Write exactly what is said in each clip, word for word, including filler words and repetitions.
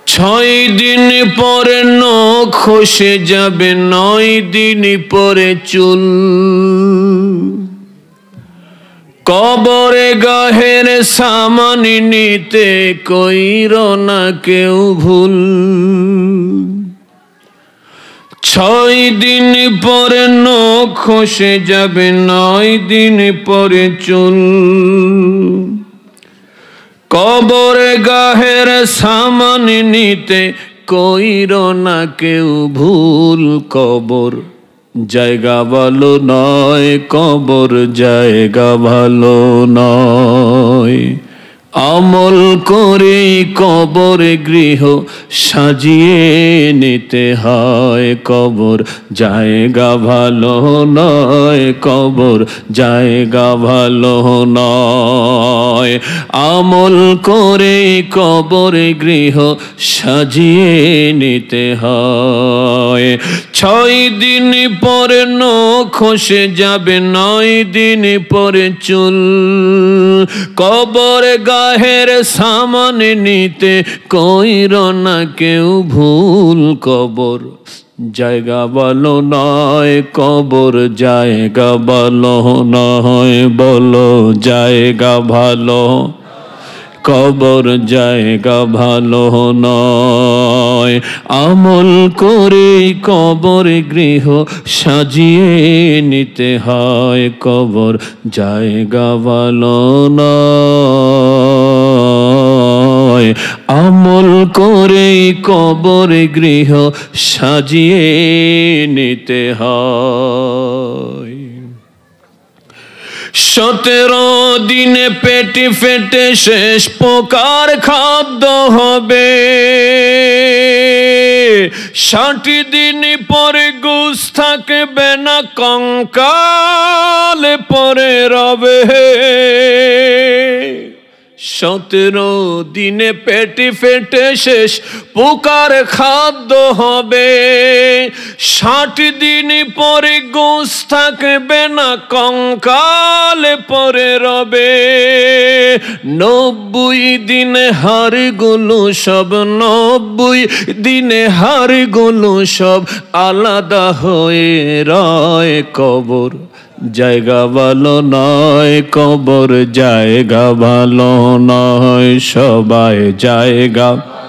ছয় দিন পরে নখ খসে যাবে, নয় দিন পরে চুল। কবরে গাহের সামান নিতে কইর না কেউ ভুল। ছয় দিন পরে নখ খসে যাবে, নয় দিন পরে চুল। কবরে গাহের সামান নিতে কইর না কেউ ভুল। কবর জায়গা ভালো নয়, কবর জায়গা ভালো নয়। আমল করে কবরে গৃহ সাজিয়ে নিতে হয়। কবর জায়গা ভালো নয়, কবর জায়গা ভালো নয়। আমল করে কবরে গৃহ সাজিয়ে নিতে হয়। ছয় দিন পরে নখ খসে যাবে, নয় দিন পরে চুল। কবরে গাহের সামান নিতে কইর না কেউ ভুল। কবর জায়গা ভালো নয়, কবর জায়গা ভালো নয়। বলো জায়গা ভালো, কবর জায়গা ভালো নয়। আমল করে কবর গৃহ সাজিয়ে নিতে হয়। কবর জায়গা ভালো নয়। আমল করে কবর গৃহ সাজিয়ে নিতে হয়। সতেরো দিনে পেটে ফেটে শেষ পোকার খাদ্য হবে। ষাট দিন পরে গোশ থাকবে না, কঙ্কাল পরে রবে। সতেরো দিনে পেটে ফেটে শেষ পোকার খাদ্য হবে। ষাট দিন পরে গোশ থাকবে না, কঙ্কাল পরে রবে। নব্বই দিনে হাড়গুলো সব, নব্বই দিনে হাড়গুলো সব আলাদা হয়ে রয়। কবর জায়গা ভালো নয়, কবর জায়গা ভালো নয়। সবাই জায়গা,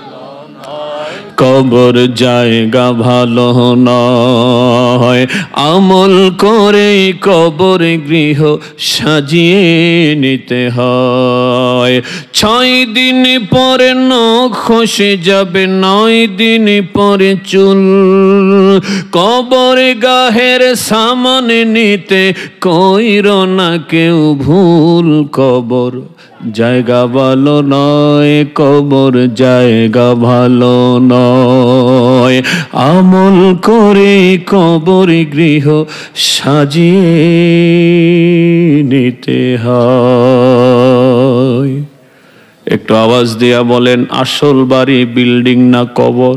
কবর জায়গা ভালো নয়। আমল করে কবর গৃহ সাজিয়ে নিতে হয়। ছয় দিন পরে নখ খসে যাবে, নয় দিন পরে চুল। কবর গাহের সামান নিতে কইর না কেউ ভুল। কবর জায়গা ভালো নয়, কবর জায়গা ভালো নয়। আমল করে কবর গৃহ সাজিয়ে নিতে হয়। একটু আওয়াজ দিয়া বলেন, আসল বাড়ি বিল্ডিং না কবর?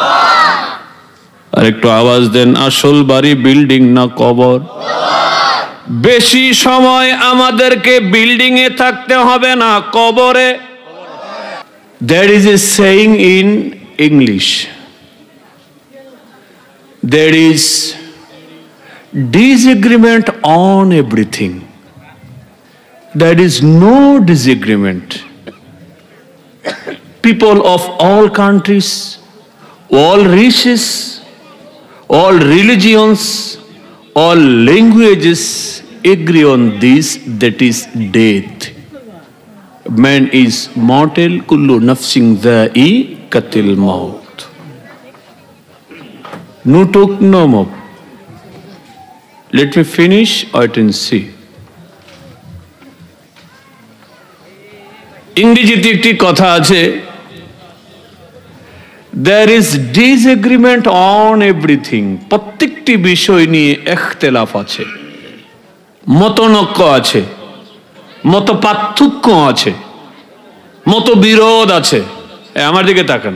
আর একটু আওয়াজ দেন, আসল বাড়ি বিল্ডিং না কবর? বেশি সময় আমাদেরকে বিল্ডিং এ থাকতে হবে না, কবরে। There is a saying in English, there is disagreement on everything, there is no disagreement. People of all countries, all races, all religions, all languages agree on this, that is death. Man is mortal, kullu nafsin dha'iqatil maut. No talk, no more. Let me finish, wait and see. ইংরেজিতে একটি কথা আছে, there is disagreement on everything. প্রত্যেকটি বিষয় নিয়ে ইখতিলাফ আছে, মতনৈক্য আছে, মত পার্থক্য আছে, মত বিরোধ আছে। আমার দিকে তাকান।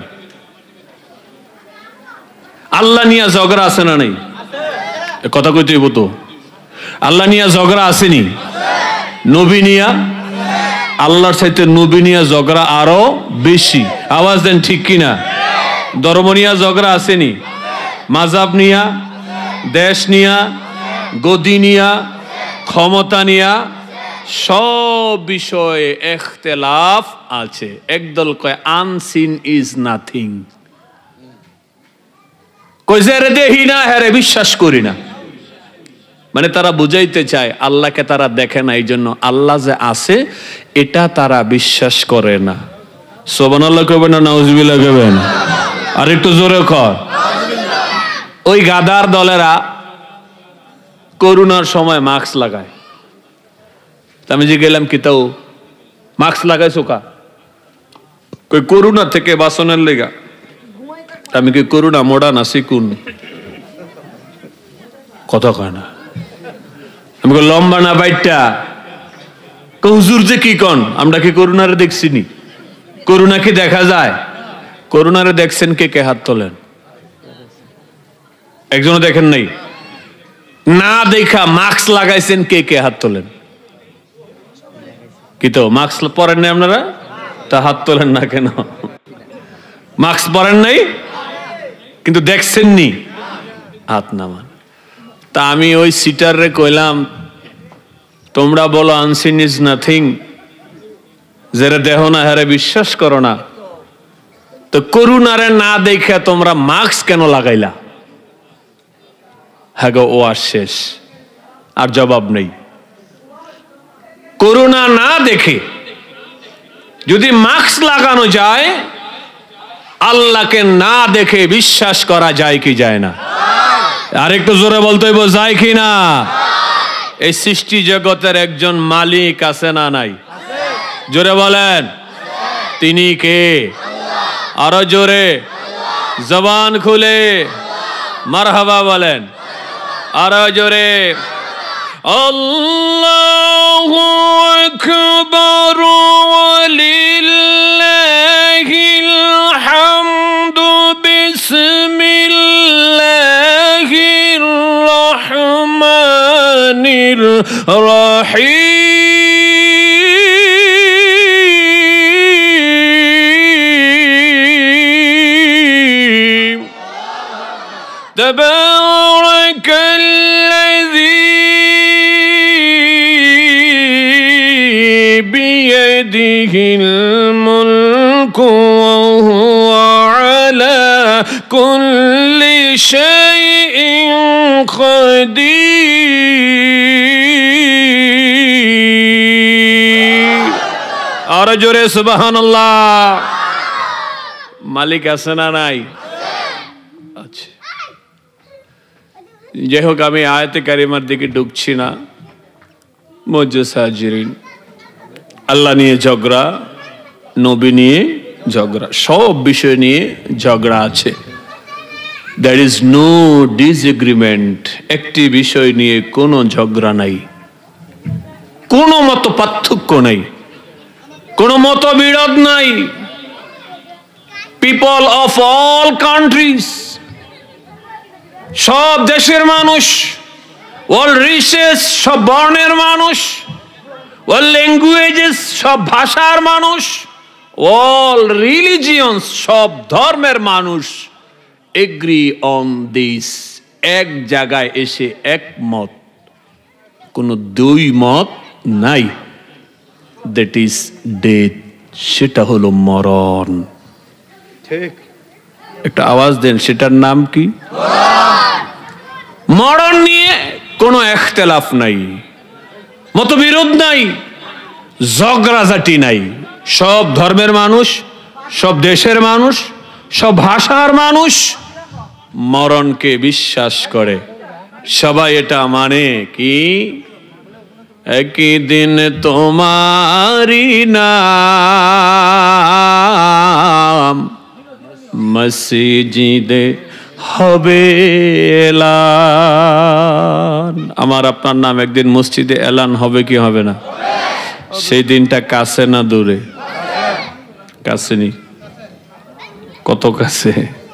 আল্লাহ নিয়ে ঝগড়া আছে না নাই? কথা কইতে হইব তো। আল্লাহ নিয়ে ঝগড়া আসেনি? নবী নিয়া, আল্লাহর সাথে নবী নিয়া ঝগড়া আরো বেশি। আওয়াজ দেন ঠিক কিনা? ধর্ম নিয়া ঝগড়া আসেনি, মাযহাব নিয়া, দেশ নিয়া, গদি নিয়া, ক্ষমতা নিয়া, সব বিষয়ে ইখতিলাফ আছে। একদল কয় আনসিন ইজ নাথিং, কই যে রে দেখি না হ্যারে বিশ্বাস করি না। মানে তারা বুঝাইতে চায় আল্লাহকে তারা দেখে না, এই জন্য আল্লাহ যে আছে এটা তারা বিশ্বাস করে না। সুবহানাল্লাহ কইবেন না নাউজুবিল্লাহ কইবেন? আর একটু জোরে কর। ওই গাদার দলেরা করোনার সময় মাস্ক লাগায়। আমি যে গেলাম কি তাও মাস্ক লাগাইছো কা? কই করোনা থেকে বাঁচানোর লেগা। আমি কি করোনা মোড়া না শিকুন? কথা কয় না। আমি কই লম্বা না বাইটটা? কই হুজুর যে কি কন, আমরা কি করোনারে দেখছি নি? করোনা কি দেখা যায়? করোনারে দেখছেন কে কে? হাত তোলেন। একজনও দেখেন নাই? না দেখা মাস্ক লাগাইছেন কে কে? হাত তোলেন। কি তো মাস্ক পরেন নাই আপনারা? তা হাত তোলেন না কেন? মাস্ক পরেন নাই কিন্তু দেখছেন নি? হাত নামান। তা আমি ওই সিটাররে কইলাম তোমরা বলো আনসিন ইজ নাথিং, যারা দেহ না হারে বিশ্বাস করো না, তো করুণারে না দেখে তোমরা মাস্ক কেন লাগাইলা? হ্যাঁ গো, ও আর শেষ, আর জবাব নেই। করুণা না দেখে যদি মাস্ক লাগানো যায়, আল্লাহকে না দেখে বিশ্বাস করা যায় কি যায় না? আর একটু জোরে বলতে হইব, যায় কি না? এই সৃষ্টি জগতের একজন মালিক আছে না নাই? জোরে বলেন, তিনি কে? আরো জোরে, জবান খুলে মারহাবা বলেন, আরো জোরে। আল্লাহু আকবার ওয়ালিল্লাহিল হামদু বিসমিল্লাহির রহমানির রহিম। তাবারাকাল্লাযী বিয়াদিহিল মুলকু ওয়া হুয়া আলা কুল্লি শাইইন কাদির। আর জোরে সুবহানাল্লাহ। মালিক আছে না নাই? আচ্ছা, যাই হোক, আমি আয়াতে কারিমার দিকে ঢুকছি না। মুআজ্জাজ হাজিরিন, আল্লাহ নিয়ে ঝগড়া, নবী নিয়ে ঝগড়া, সব বিষয় নিয়ে ঝগড়া আছে। There is no disagreement. একটি বিষয় নিয়ে কোনো ঝগড়া নাই, কোনো মত পার্থক্য নাই, কোনো মতবিরোধ নাই। পিপল অফ অল কান্ট্রিজ, সব দেশের মানুষ, অল রিসেস, সব বর্ণের মানুষ, অল ল্যাঙ্গুয়েজেস, সব ভাষার মানুষ, অল রিলিজিয়ন্স, সব ধর্মের মানুষ এগ্রি অন দিস। এক জায়গায় এসে একমত, কোনো দুই মত নাই। দ্যাট ইজ ডেথ, সেটা হলো মরণ। ঠিক, একটা আওয়াজ দেন, সেটার নাম কি? মরণ নিয়ে কোনো ইখতিলাফ নাই, মতবিরোধ নাই, ঝগড়াঝাটি নাই। সব ধর্মের মানুষ, সব দেশের মানুষ, সব ভাষার মানুষ মরণকে বিশ্বাস করে। সবাই এটা মানে কি? একই দিন তোমারি নাম মসজিদে হবে এলান। আমার আপনার নাম একদিন মসজিদে এলান হবে কি হবে না? সেই দিনটা কাছে না দূরে? কাছে নি, কত কাছে?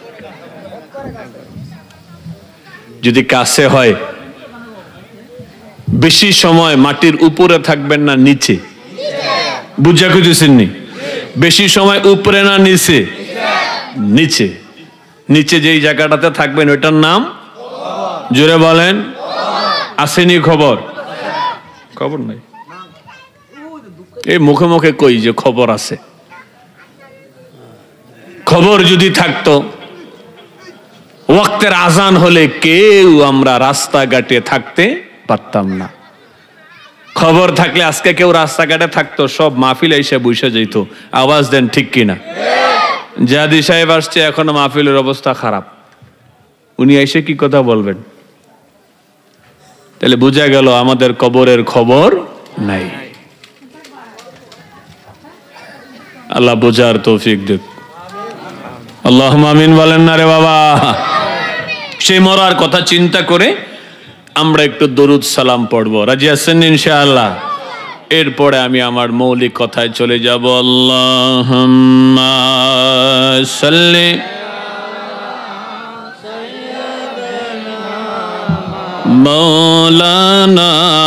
যদি কাছে হয়, বেশি সময় মাটির উপরে থাকবেন না নিচে? বুঝা খুঁজেছেন নি? বেশি সময় উপরে না নিচে? নিচে। নিচে যেই জায়গাটাতে থাকবেন ওইটার নাম জোরে বলেন। আসেনি খবর? খবর নাই, এই মুখে মুখে কই যে খবর আছে। খবর যদি থাকতো ওয়াক্তের আজান হলে কেউ আমরা রাস্তাঘাটে থাকতে পারতাম না। খবর থাকলে আজকে কেউ রাস্তাঘাটে থাকতো, সব মাহফিল এসে বসে যেত। আওয়াজ দেন ঠিক কিনা? জাদি সাহেব আসছে, এখনো মাহফিলের অবস্থা খারাপ, উনি এসে কি কথা বলবেন? তাহলে বোঝা গেল আমাদের কবরের খবর নাই। আল্লাহ বোঝার তৌফিক দেখ। আল্লাহুম্মা আমিন বলেন না রে বাবা। সেই মরার কথা চিন্তা করে আমরা একটু দরুদ সালাম পড়বো, রাজি আছেন ইনশাআল্লাহ? এরপরে আমি আমার মৌলিক কথায় চলে যাব। আল্লাহুম্মা সাল্লি মাওলানা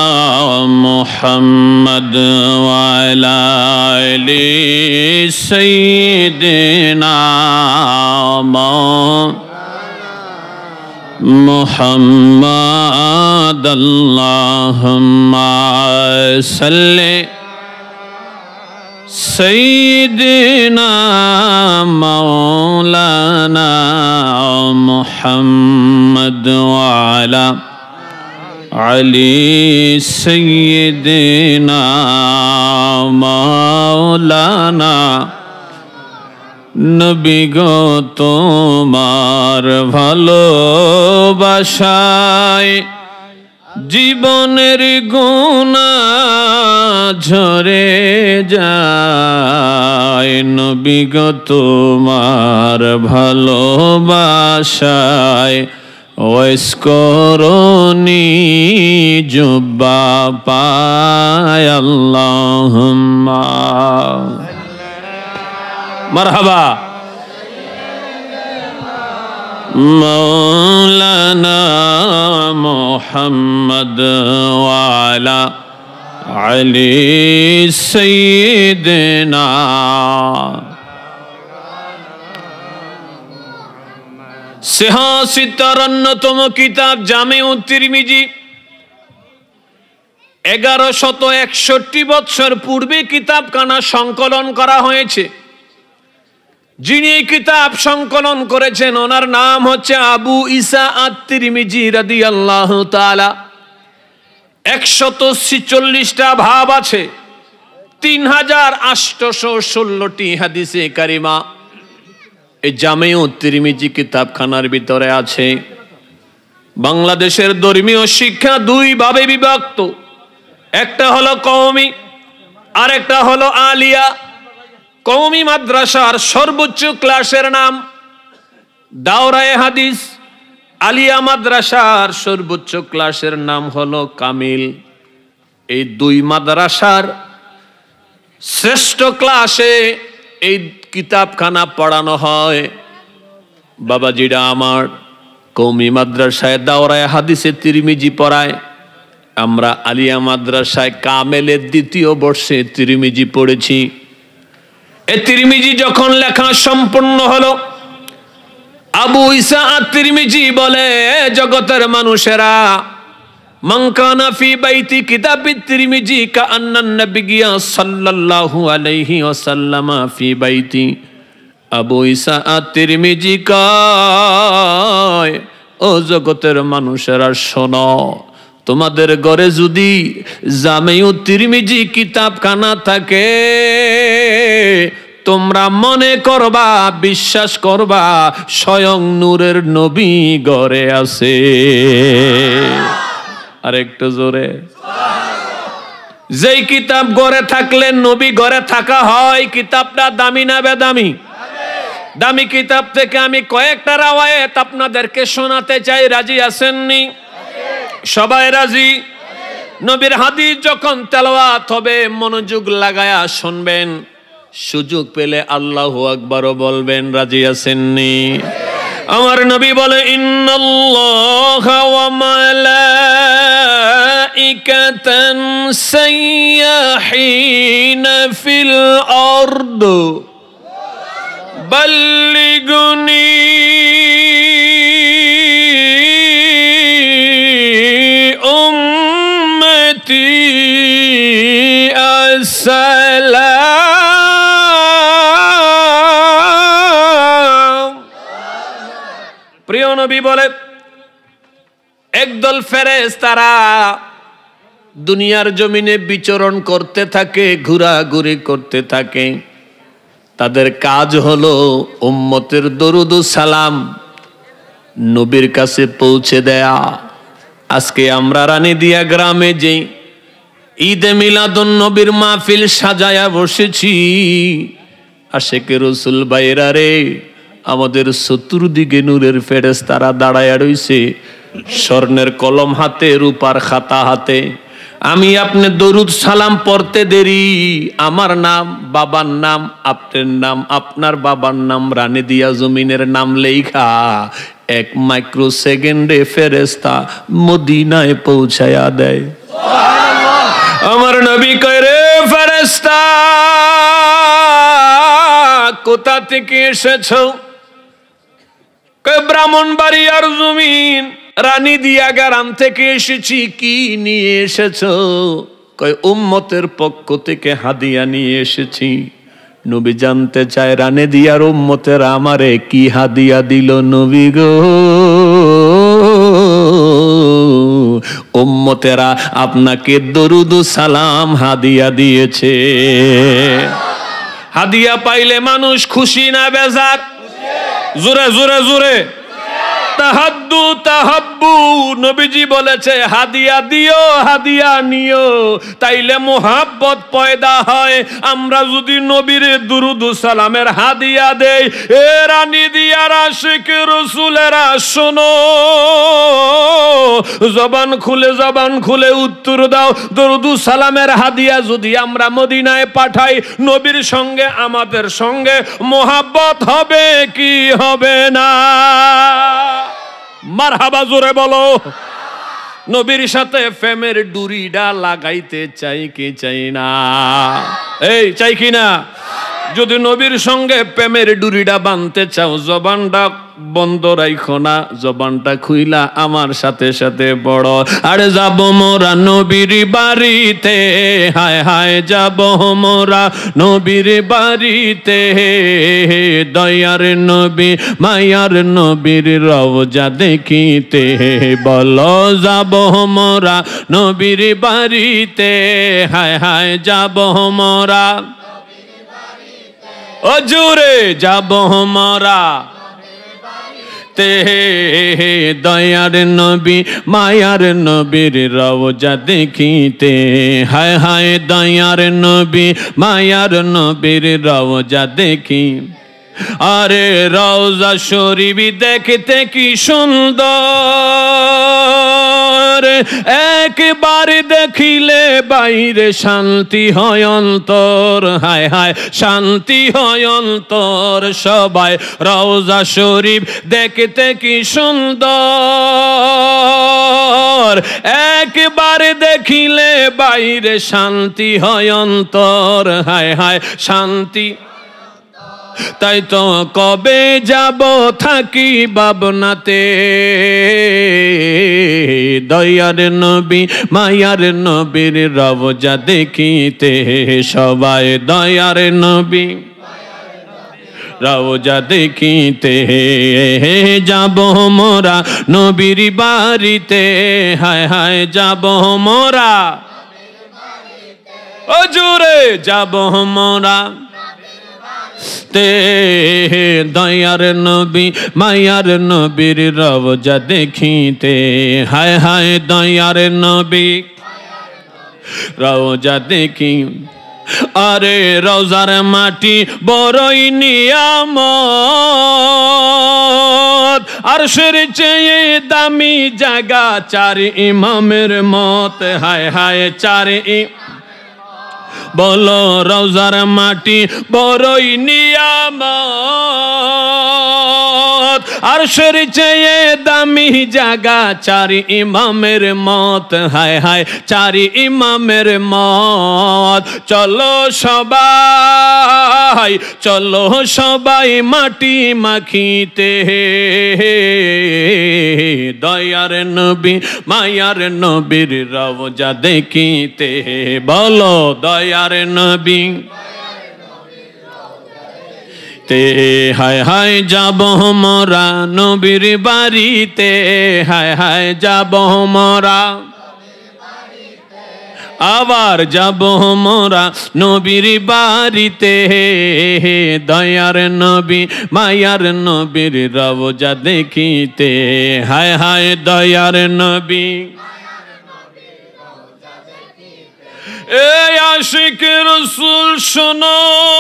মুহাম্মদ ওয়া আলা আলি সাইয়্যিদিনা মুহাম্মদ। আল্লাহুম্মা সাল্লি সাইয়্যিদিনা মাওলানা মুহাম্মদ ওয়া আলা আলি সাইয়্যিদিনা মাওলানা। নবী গো তোমার ভালোবাসায় জীবনের গুনাহ ঝরে যায়। নবী গো তোমার ভালোবাসায় ওয়াইস করনি জুব্বা পায়। আল্লাহুম্মা মারহাবা মাওলানা মুহাম্মদ ওয়া আলা আলি সাইয়্যিদিনা। সিহাসিতার অন্যতম কিতাব জামিউত তিরমিজি এগারো শত একষট্টি বৎসর পূর্বে কিতাবখানা সংকলন করা হয়েছে। যিনি কিতাব সংকলন করেছেন ওনার নাম হচ্ছে আবু ঈসা আত-তিরমিজি রাদিয়াল্লাহু তাআলা। একশত ছিচল্লিশটা ভাব আছে, তিন হাজার আটশো ষোলোটি হাদিসে কারিমা এই জামিউত তিরমিজি কিতাবখানার ভিতরে আছে। বাংলাদেশের ধর্মীয় শিক্ষা দুই ভাবে বিভক্ত, একটা হলো কওমি আর একটা হলো আলিয়া। কওমি মাদ্রাসার সর্বোচ্চ ক্লাসের নাম দাওরায়ে হাদিস, আলিয়া মাদ্রাসার সর্বোচ্চ ক্লাসের নাম হলো কামিল। এই দুই মাদ্রাসার শ্রেষ্ঠ ক্লাসে এই কিতাবখানা পড়ানো হয়। বাবাজিরা আমার, কওমি মাদ্রাসায় দাওরায়ে হাদিসে তিরমিজি পড়ায়, আমরা আলিয়া মাদ্রাসায় কামেলের দ্বিতীয় বর্ষে তিরমিজি পড়েছি। এই তিরমিজি যখন লেখা সম্পূর্ণ হলো, আবু ঈসা আত-তিরমিজি বলে, জগতের মানুষেরা, মান কানা ফি বাইতি কিতাবিত তিরমিজি কাআন্নান নাবিয়্যা সাল্লাল্লাহু আলাইহি ওয়াসাল্লাম ফি বাইতি। আবু ঈসা আত-তিরমিজি কয়, ও জগতের মানুষেরা শোনো, তোমাদের ঘরে যদি জামিউত তিরমিজি কিতাবখানা থাকে, তোমরা মনে করবা, বিশ্বাস করবা, স্বয়ং নূরের নবী ঘরে আছে। আর একটু জোরে। যেই কিতাব ঘরে থাকলে নবী ঘরে থাকা হয়, কিতাবটা দামি না বেদামি? দামি কিতাব থেকে আমি কয়েকটা রাওয়ায়াত আপনাদেরকে শোনাতে চাই, রাজি আছেননি? সবাই রাজি? নবীর হাদিস যখন তেলাওয়াত হবে মনোযোগ লাগায়া শুনবেন, সুযোগ পেলে আল্লাহু আকবার বলবেন, রাজি আছেননি? আমার নবী বলে, ইন্নাল্লাহা ওয়া মালাইকাতান সাইয়্যাহিনা ফিল আরদ বাল্লিগুনি প্রিয় নবী বলে একদল ফেরেশতারা দুনিয়ার জমিনে বিচরণ করতে থাকে, ঘোরাঘুরি করতে থাকে। তাদের কাজ হলো উম্মতের দরুদ ও সালাম নবীর কাছে পৌঁছে দেয়া। আজকে আমরা রানীদিয়া গ্রামে যে ঈদে মিলাদুন নবীর মাহফিল সাজায়া বসেছি, আশেকে রসুল বাইরা রে, আমাদের চতুর্দিকে নূরের ফেরেশতারা দাঁড়ায়া রইছে, স্বর্ণের কলম হাতে, রূপার খাতা হাতে। আমি আপনি দরুদ সালাম পড়তে দেরি, আমার নাম, বাবার নাম, আপনার নাম, আপনার বাবার নাম, রানীদিয়া জমিনের নাম লেখা এক মাইক্রো সেকেন্ডে ফেরেশতা মদিনায় পৌঁছায়া দেয়। আমার নবী কয় রে ফেরেশতা কোথা থেকে এসেছো? কয় ব্রাহ্মণবাড়িয়ার জমিন রানীদিয়া গ্রাম থেকে এসেছি। কি নিয়ে এসেছো? কয় উম্মতের পক্ষ থেকে হাদিয়া নিয়ে এসেছি। নবী জানতে চায় রানীদিয়ার উম্মতের আমারে কি হাদিয়া দিল নবী গো? উম্মতেরা আপনাকে দরুদ ও সালাম হাদিয়া দিয়েছে। হাদিয়া পাইলে মানুষ খুশি না বেজার? জোরে জোরে জোরে তাহাদ্দু তাহাব্বু। নবীজি বলেছে হাদিয়া দিও, হাদিয়া নিও, তাইলে মোহাব্বত পয়দা হয়। আমরা যদি নবীর দুরুদ ও সালামের হাদিয়া দেই, এ রানীদিয়ার আশিক রাসূলেরা শোনো, জবান খুলে জবান খুলে উত্তর দাও। দুরুদ ও সালামের হাদিয়া যদি আমরা মদিনায় পাঠাই, নবীর সঙ্গে আমাদের সঙ্গে মোহাব্বত হবে কি হবে না? মারহাবা জোরে বলো। নবীর সাথে প্রেমের ডুরিডা লাগাইতে চাই কি চাই না? এই চাই কি না? যদি নবীর সঙ্গে প্রেমের ডুরিডা বাঁধতে চাও, জবানটা বন্ধ রাইখো না, জবানটা খুইলা আমার সাথে সাথে বড়। আরে যাব মোরা নবীর বাড়িতে, হায় হায় যাব মোরা নবীর বাড়িতে, দয়ার নবী মায়ার নবীর রওজা দেখিতে। বলো যাব মোরা নবীর বাড়িতে, হায় হায় যাব মোরা, ও জোরে যাব মোরা তে, দয়ার নবী মায়ার নবীর রওজা দেখিতে। হায় হায় দয়ার নবী মায়ার নবীর রওজা দেখি। আরে রওজা শরীফ দেখতে কি সুন্দর, একবার দেখিলে বাইরে শান্তি হয় অন্তর। হায় হায় শান্তি হয় অন্তর। সবাই রওজা শরীফ দেখতে কি সুন্দর, একবার দেখিলে বাইরে শান্তি হয় অন্তর। হায় হায় শান্তি। তাই তো কবে যাব থাকি ভাবনাতে, দয়ার নবী মায়ার নবীর রওজা দেখিতে। সবাই দয়ার নবী রওজা দেখিতে যাব মোরা নবীর বাড়িতে। হায় হায় যাব মোরা, ও জোরে যাব মোরা তে, দয়ার নবী মায়ার নবীর রওজা দেখিতে। হায় হায় দয়ার নবী রওজা দেখি। আরে রওজার মাটি বড়ই নিয়ামত, আরশের চেয়ে দামি জায়গা চার ইমামের মত। হায় হায় চার ইমাম, বলো রওজার মাটি বড়ই নিয়ামত, আরশের চেয়ে দামি জায়গা চার ইমামের মত। হায় হায় চার ইমামের মত। চলো সবাই চলো সবাই মাটি মাখিতে, দয়ার নবী মায়ার নবীর রওজা দেখিতে। বলো দয়ার নবী তে হায় হায় যাব মোরা নবীর বাড়িতে, হায় হায় যাব মোরা, আবার যাব মোরা নবীর বাড়িতে, দয়ার নবী মায়ার নবীর রওজা দেখিতে, হায় হায় দয়ার নবী। এ আশিক রাসূল শোনো,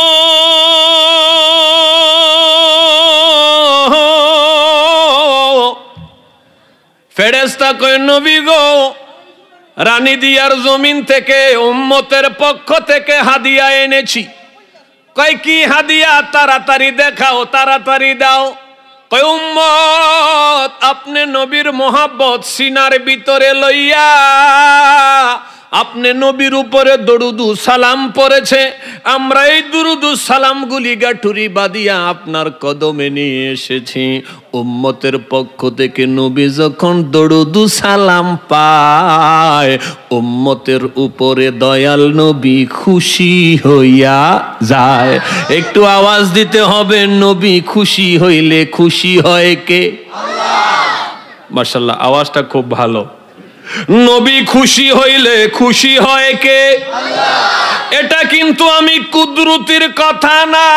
ফেরেশতা কয় নবী গো, রানী দিয়ার জমিন থেকে উম্মতের পক্ষ থেকে হাদিয়া এনেছি। কয় কি হাদিয়া? তাড়াতাড়ি দেখাও, তাড়াতাড়ি দাও। কয় উম্মত আপনি নবীর মোহাব্বত সিনার ভিতরে লইয়া আপনি নবীর উপরে দরুদু সালাম পড়েছে, আমরা এই দুরুদু সালাম গুলি গাঠুরি বাদিয়া আপনার কদমে নিয়ে এসেছি। উম্মতের পক্ষ থেকে নবী যখন দরুদু সালাম পায়, উম্মতের উপরে দয়াল নবী খুশি হইয়া যায়। একটু আওয়াজ দিতে হবে, নবী খুশি হইলে খুশি হয় কে? আল্লাহ। মাশাআল্লাহ, আওয়াজটা খুব ভালো। নবী খুশি হইলে খুশি হয় কে? আল্লাহ। এটা কিন্তু আমি কুদরতির কথা না,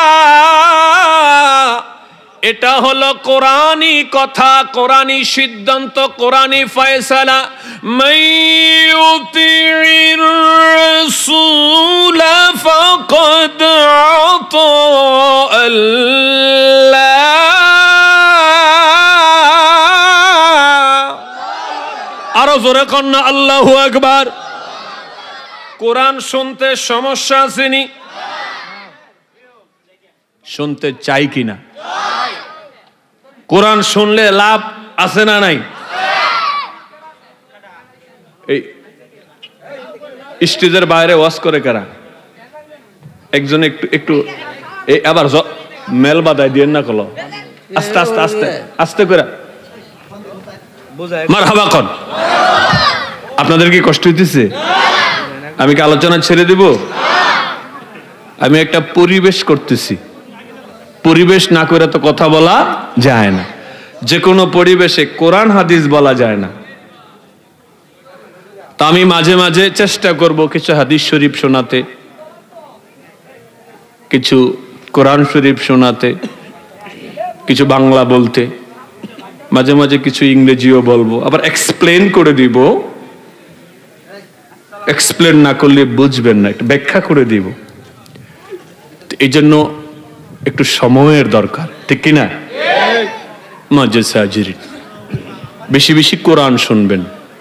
এটা হলো কোরআনী কথা, কোরআনী সিদ্ধান্ত, কোরআনী ফয়সালা। মাইয়ুতির রাসূল ফাকাদ আতা আল্লাহ। আরো জোরে কন্যা আল্লাহু আকবার। কোরআন শুনতে সমস্যা আসেনি? শুনতে চাই কিনা? কোরআন শুনলে লাভ আছে না নাই? এই স্টেজের বাইরে ওয়াজ করে কারা? একজন একটু একটু এই আবার মেল বাদায় দিয়ে না কল, আস্তে আস্তে আস্তে আস্তে করে মারহাবা কোন। আপনাদের কি কষ্ট হইতেছে? আমি কি আলোচনা ছেড়ে দিব? আমি একটা পরিবেশ করতেছি, পরিবেশ না করে তো কথা বলা যায় না। যে কোনো পরিবেশে কোরআন হাদিস বলা যায় না। তা আমি মাঝে মাঝে চেষ্টা করব কিছু হাদিস শরীফ শোনাতে, কিছু কোরআন শরীফ শোনাতে, কিছু বাংলা বলতে, মাঝে মাঝে কিছু ইংরেজিও বলবো, আবার এক্সপ্লেন করে দিব। এক্সপ্লেন না করলে বুঝবেন না, একটু ব্যাখ্যা করে দিব। এই জন্য একটু সময়ের দরকার, ঠিক কিনা? বেশি বেশি কোরআন শুনবেন।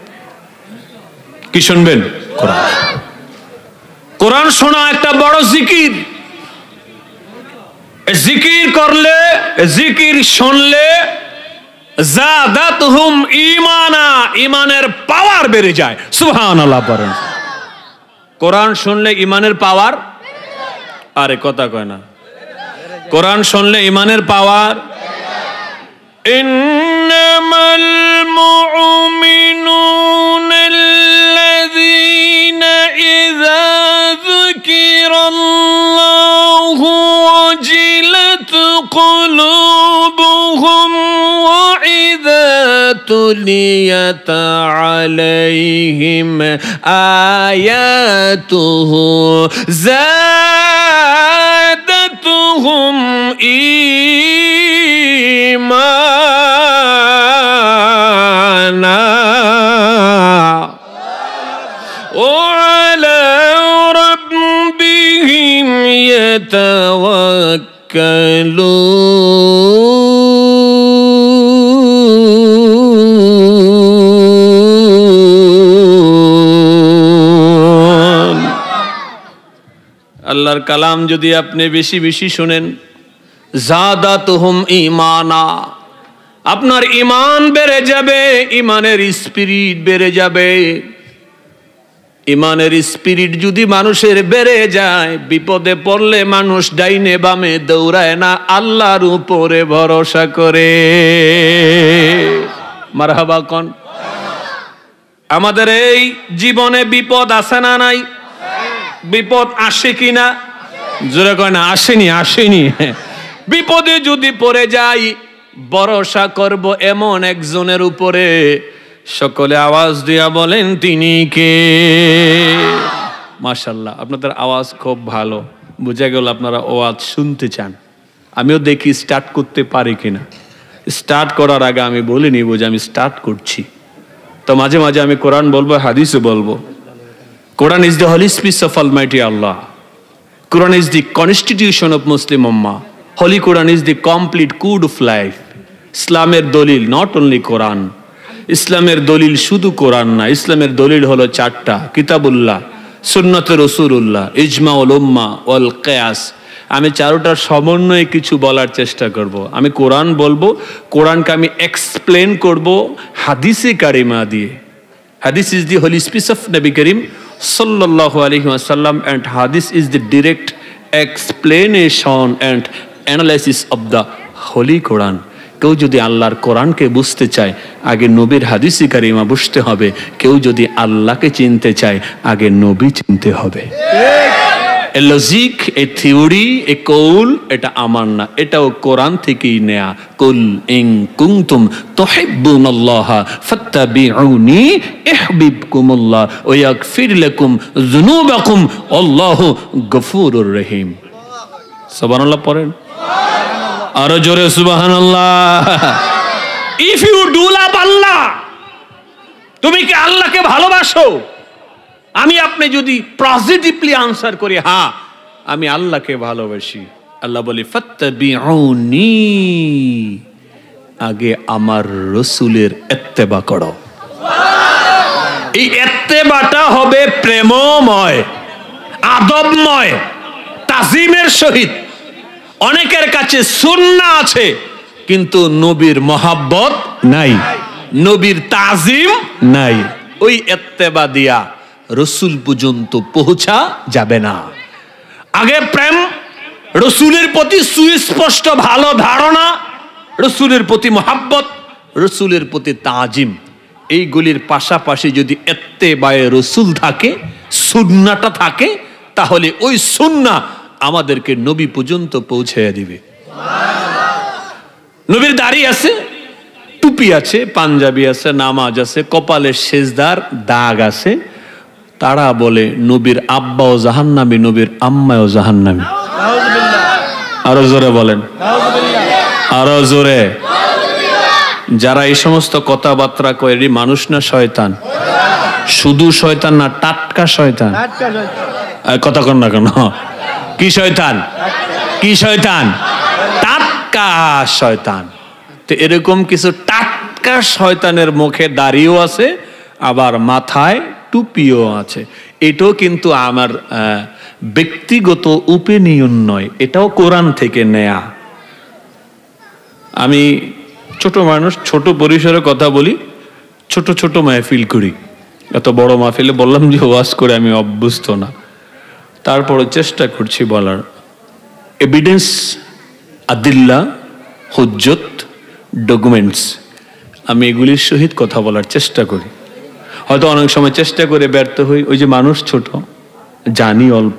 কি শুনবেন? কোরআন। কোরআন শোনা একটা বড় জিকির। জিকির করলে, জিকির শুনলে যাদাতহুম ঈমানা, ঈমানের পাওয়ার বেড়ে যায়। সুবহানাল্লাহ পড়েন। কোরআন শুনলে ঈমানের পাওয়ার, আরে কথা কয় না, কোরআন শুনলে ঈমানের পাওয়ার। ইন্নামাল মুমিনুনা আল্লাযীনা ইযা যুকিরাল্লাহু ওয়াজিলাত কুলুবুহুম ওয়া ইযা তুলিয়াত আলাইহিম আয়াতুহু যাদাতুহুম ঈমানা ওয়া আলা রাব্বিহিম ইয়াতাওয়াক্কালুন। আল্লাহর কালাম যদি আপনি বেশি বেশি শুনেন, যাদাতুহুম ঈমানা, আপনার ঈমান বেড়ে যাবে, ঈমানের স্পিরিট বেড়ে যাবে। ঈমানের স্পিরিট যদি মানুষের বেড়ে যায়, বিপদে পড়লে মানুষ ডাইনে বামে দৌড়ায় না, আল্লাহর উপরে ভরসা করে। মারহাবা কোন। আমাদের এই জীবনে বিপদ আছে না নাই? বিপদ আসে কিনা? জোরে কয় না আসেনি, আসেনি। বিপদে যদি পড়ে যাই ভরসা করব এমন একজনের উপরে। সকলে আওয়াজ দিয়া বলেন তিনি কে? মাশাআল্লাহ, আপনাদের আওয়াজ খুব ভালো, বোঝা গেল আপনারা আওয়াজ শুনতে চান। আমিও দেখি স্টার্ট করতে পারি কিনা। স্টার্ট করার আগে আমি বলে নিব যে আমি স্টার্ট করছি। তো মাঝে মাঝে আমি কোরআন বলবো, হাদিসও বলবো। Quran is the holy speech of almighty Allah. Quran is the constitution of Muslim ummah. Holy Quran is the complete code of life. ইসলামের দলিল নট অনলি কোরআন। ইসলামের দলিল শুধু কোরআন না, ইসলামের দলিল হলো চারটা: কিতাবুল্লাহ, সুন্নতে রাসূলুল্লাহ, ইজমাউল উম্মাহ ওয়াল কিয়াস। আমি চারোটার সমন্বয়ে কিছু বলার চেষ্টা করব। আমি কোরআন বলবো, কোরআনকে আমি এক্সপ্লেন করব হাদিসে কারিমা দিয়ে। Hadith is the holy speech of নবী করিম সাল্লাল্লাহু আলাইহি ওয়াসাল্লাম, and hadith is the direct explanation and analysis of the holy Quran. কেউ যদি আল্লাহর কোরআনকে বুঝতে চায় আগে নবীর হাদিসে কারিমা বুঝতে হবে। কেউ যদি আল্লাহকে চিনতে চায় আগে নবী চিনতে হবে। এ লজিক, এ থিওরি, এ কৌল এটা আমার না, এটাও কোরআন থেকেই নেয়া। কুল ইন কুনতুম তুহিব্বুনাল্লাহ ফাত্তাবিউনি ইহবিবকুমুল্লাহ ওয়া ইয়াগফির লাকুম যুনুবাকুম আল্লাহু গফুরুর রহিম। সুবহানাল্লাহ পড়েন, আরো জোরে সুবহানাল্লাহ। If you do love Allah, তুমি কি আল্লাহকে ভালোবাসো? আমি আপনি যদি পজিটিভলি আনসার করি হ্যাঁ আমি আল্লাহকে ভালোবাসি, আল্লাহ বলি ফাত্তাবিউনি, আগে আমার রাসূলের ইত্তেবা করো। এই ইত্তেবাটা হবে প্রেমময়, আদবময়, তাজিমের সহিত। অনেকের কাছে সুন্নাহ আছে কিন্তু নবীর মহাব্বত নাই, নবীর তাজিম নাই। ওই ইত্তেবা দিয়া রসুল পর্যন্ত পৌঁছা যাবে না। আগে প্রেম, রসুলের প্রতি সুস্পষ্ট ভালো ধারণা, রসুলের প্রতি মহাব্বত, রসুলের প্রতি তাজিম, এইগুলির পাশাপাশি যদি ইত্তেবায়ে রসুল থাকে, সুন্নাহটা থাকে, তাহলে ওই সুন্নাহ আমাদেরকে নবী পর্যন্ত পৌঁছাইয়া দিবে। নবীর দাড়ি আছে, টুপি আছে, পাঞ্জাবি আছে, নামাজ আছে, কপালে সেজদার দাগ আছে, তারা বলে নবীর আব্বাও জাহান্নামী, নবীর আম্মাও জাহান্নামী। আরো জোরে বলেন, আরো জোরে। যারা এই সমস্ত কথাবার্তা কয় এটি মানুষ না শয়তান? শুধু শয়তান না, টাটকা শয়তান। কথা কন না কেন? কি শয়তান? কি শয়তান? টাটকা শয়তান। তো এরকম কিছু টাটকা শয়তানের মুখে দাড়িও আছে, আবার মাথায় টুপিও আছে। এটাও কিন্তু আমার ব্যক্তিগত ওপিনিয়ন নয়, এটাও কোরআন থেকে নেয়া। আমি ছোট মানুষ, ছোট পরিসরে কথা বলি, ছোট ছোট মাহফিল করি। এত বড় মাহফিলে বললাম যে ওয়াজ করে আমি অভ্যস্ত না, তারপরে চেষ্টা করছি বলার। এভিডেন্স, আদিল্লা, হুজ্জত, ডকুমেন্টস, আমি এগুলির সহিত কথা বলার চেষ্টা করি। হয়তো অনেক সময় চেষ্টা করে ব্যর্থ হই, ওই যে মানুষ ছোট, জানি অল্প।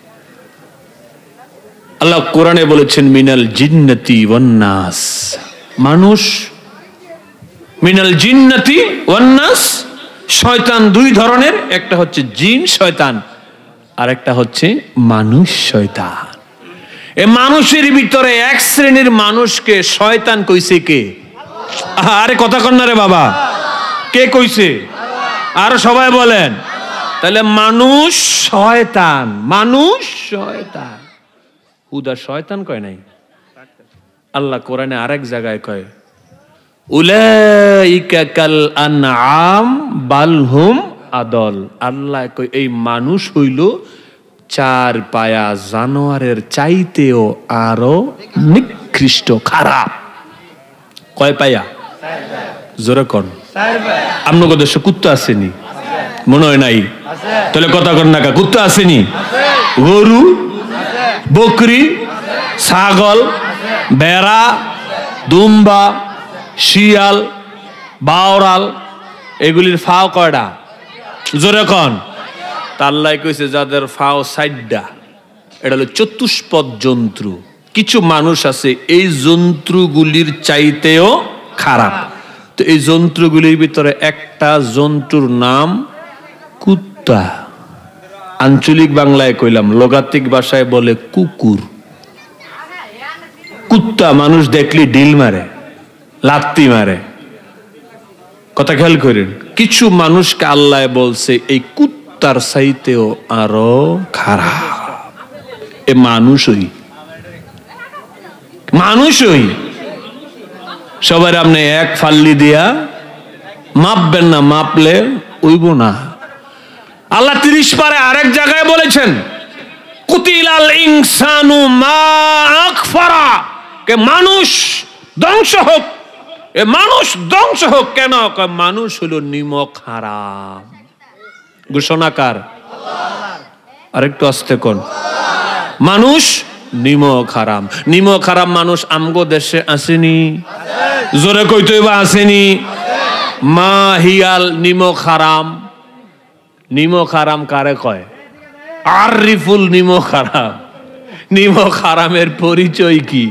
আল্লাহ কোরআনে বলেছেন মিনাল জিন্নাতি ওয়ান নাস, মানুষ, মিনাল জিন্নাতি ওয়ান নাস। শয়তান দুই ধরনের, একটা হচ্ছে জিন শয়তান, আর একটা হচ্ছে মানুষ শয়তান। এই মানুষের ভিতরে এক শ্রেণীর মানুষকে শয়তান কইছে কে? আরে কথা কন না রে বাবা, কে কইছে? আর সবাই বলেন। তাহলে মানুষ শয়তান, মানুষ শয়তান, উদা শয়তান কয় নাই। আল্লাহ কোরআনে আরেক জায়গায় কয় উলাইকা কাল আনআম বাল হুম আদল। আল্লাহ কয় এই মানুষ হইল চার পায়া জানোয়ারের চাইতেও আরো নিকৃষ্ট, খারাপ। কয় পায়া? জোরে কর। আপনার দেশে কুত্তা আসেনি? মনে হয় নাই। তাহলে কথা কর না, কুত্তা আসেনি? গরু, বকরি, ছাগল, ভেড়া, দুম্বা, শিয়াল, বাওরাল, এগুলির ফাও কয়টা? জোরে কন। আল্লাহ কইছে যাদের ফাও সাইডা, এটা হলো চতুষ্পদ জন্তু। কিছু মানুষ আছে এই জন্তুগুলির চাইতেও খারাপ। তো এই জন্তুগুলির ভিতরে একটা জন্তুর নাম কুত্তা। আঞ্চলিক বাংলায় কইলাম, লোগাতিক ভাষায় বলে কুকুর। কুত্তা মানুষ দেখলি ডিল মারে, লাত্তি মারে। কথা খেয়াল করেন, কিছু মানুষকে আল্লাহ বলছে এই কুত্তার চাইতেও আরো খারাপ। এ মানুষই মানুষই সবার আপনি এক ফাল্লি দিয়া মাপবেন না, মাপলে উইব না। আল্লাহ তিরিশ পারে আরেক জায়গায় বলেছেন কুতিলাল ইনসানু মা আকফারা, কে মানুষ ধ্বংস হোক, এ মানুষ ধ্বংস হোক। কেন? মানুষ হলো নিমক হারাম। ঘোষণাকার আরেকটু আস্তে কোন, মানুষ নিমক হারাম। নিমক হারাম মানুষ আমগো দেশে আসেনি, জোরে কইতে বা আসেনি। মা হিয়াল নিমক হারাম। নিমক হারাম কারে কয়? আরিফুল নিমক হারাম। নিমক হারামের পরিচয় কি?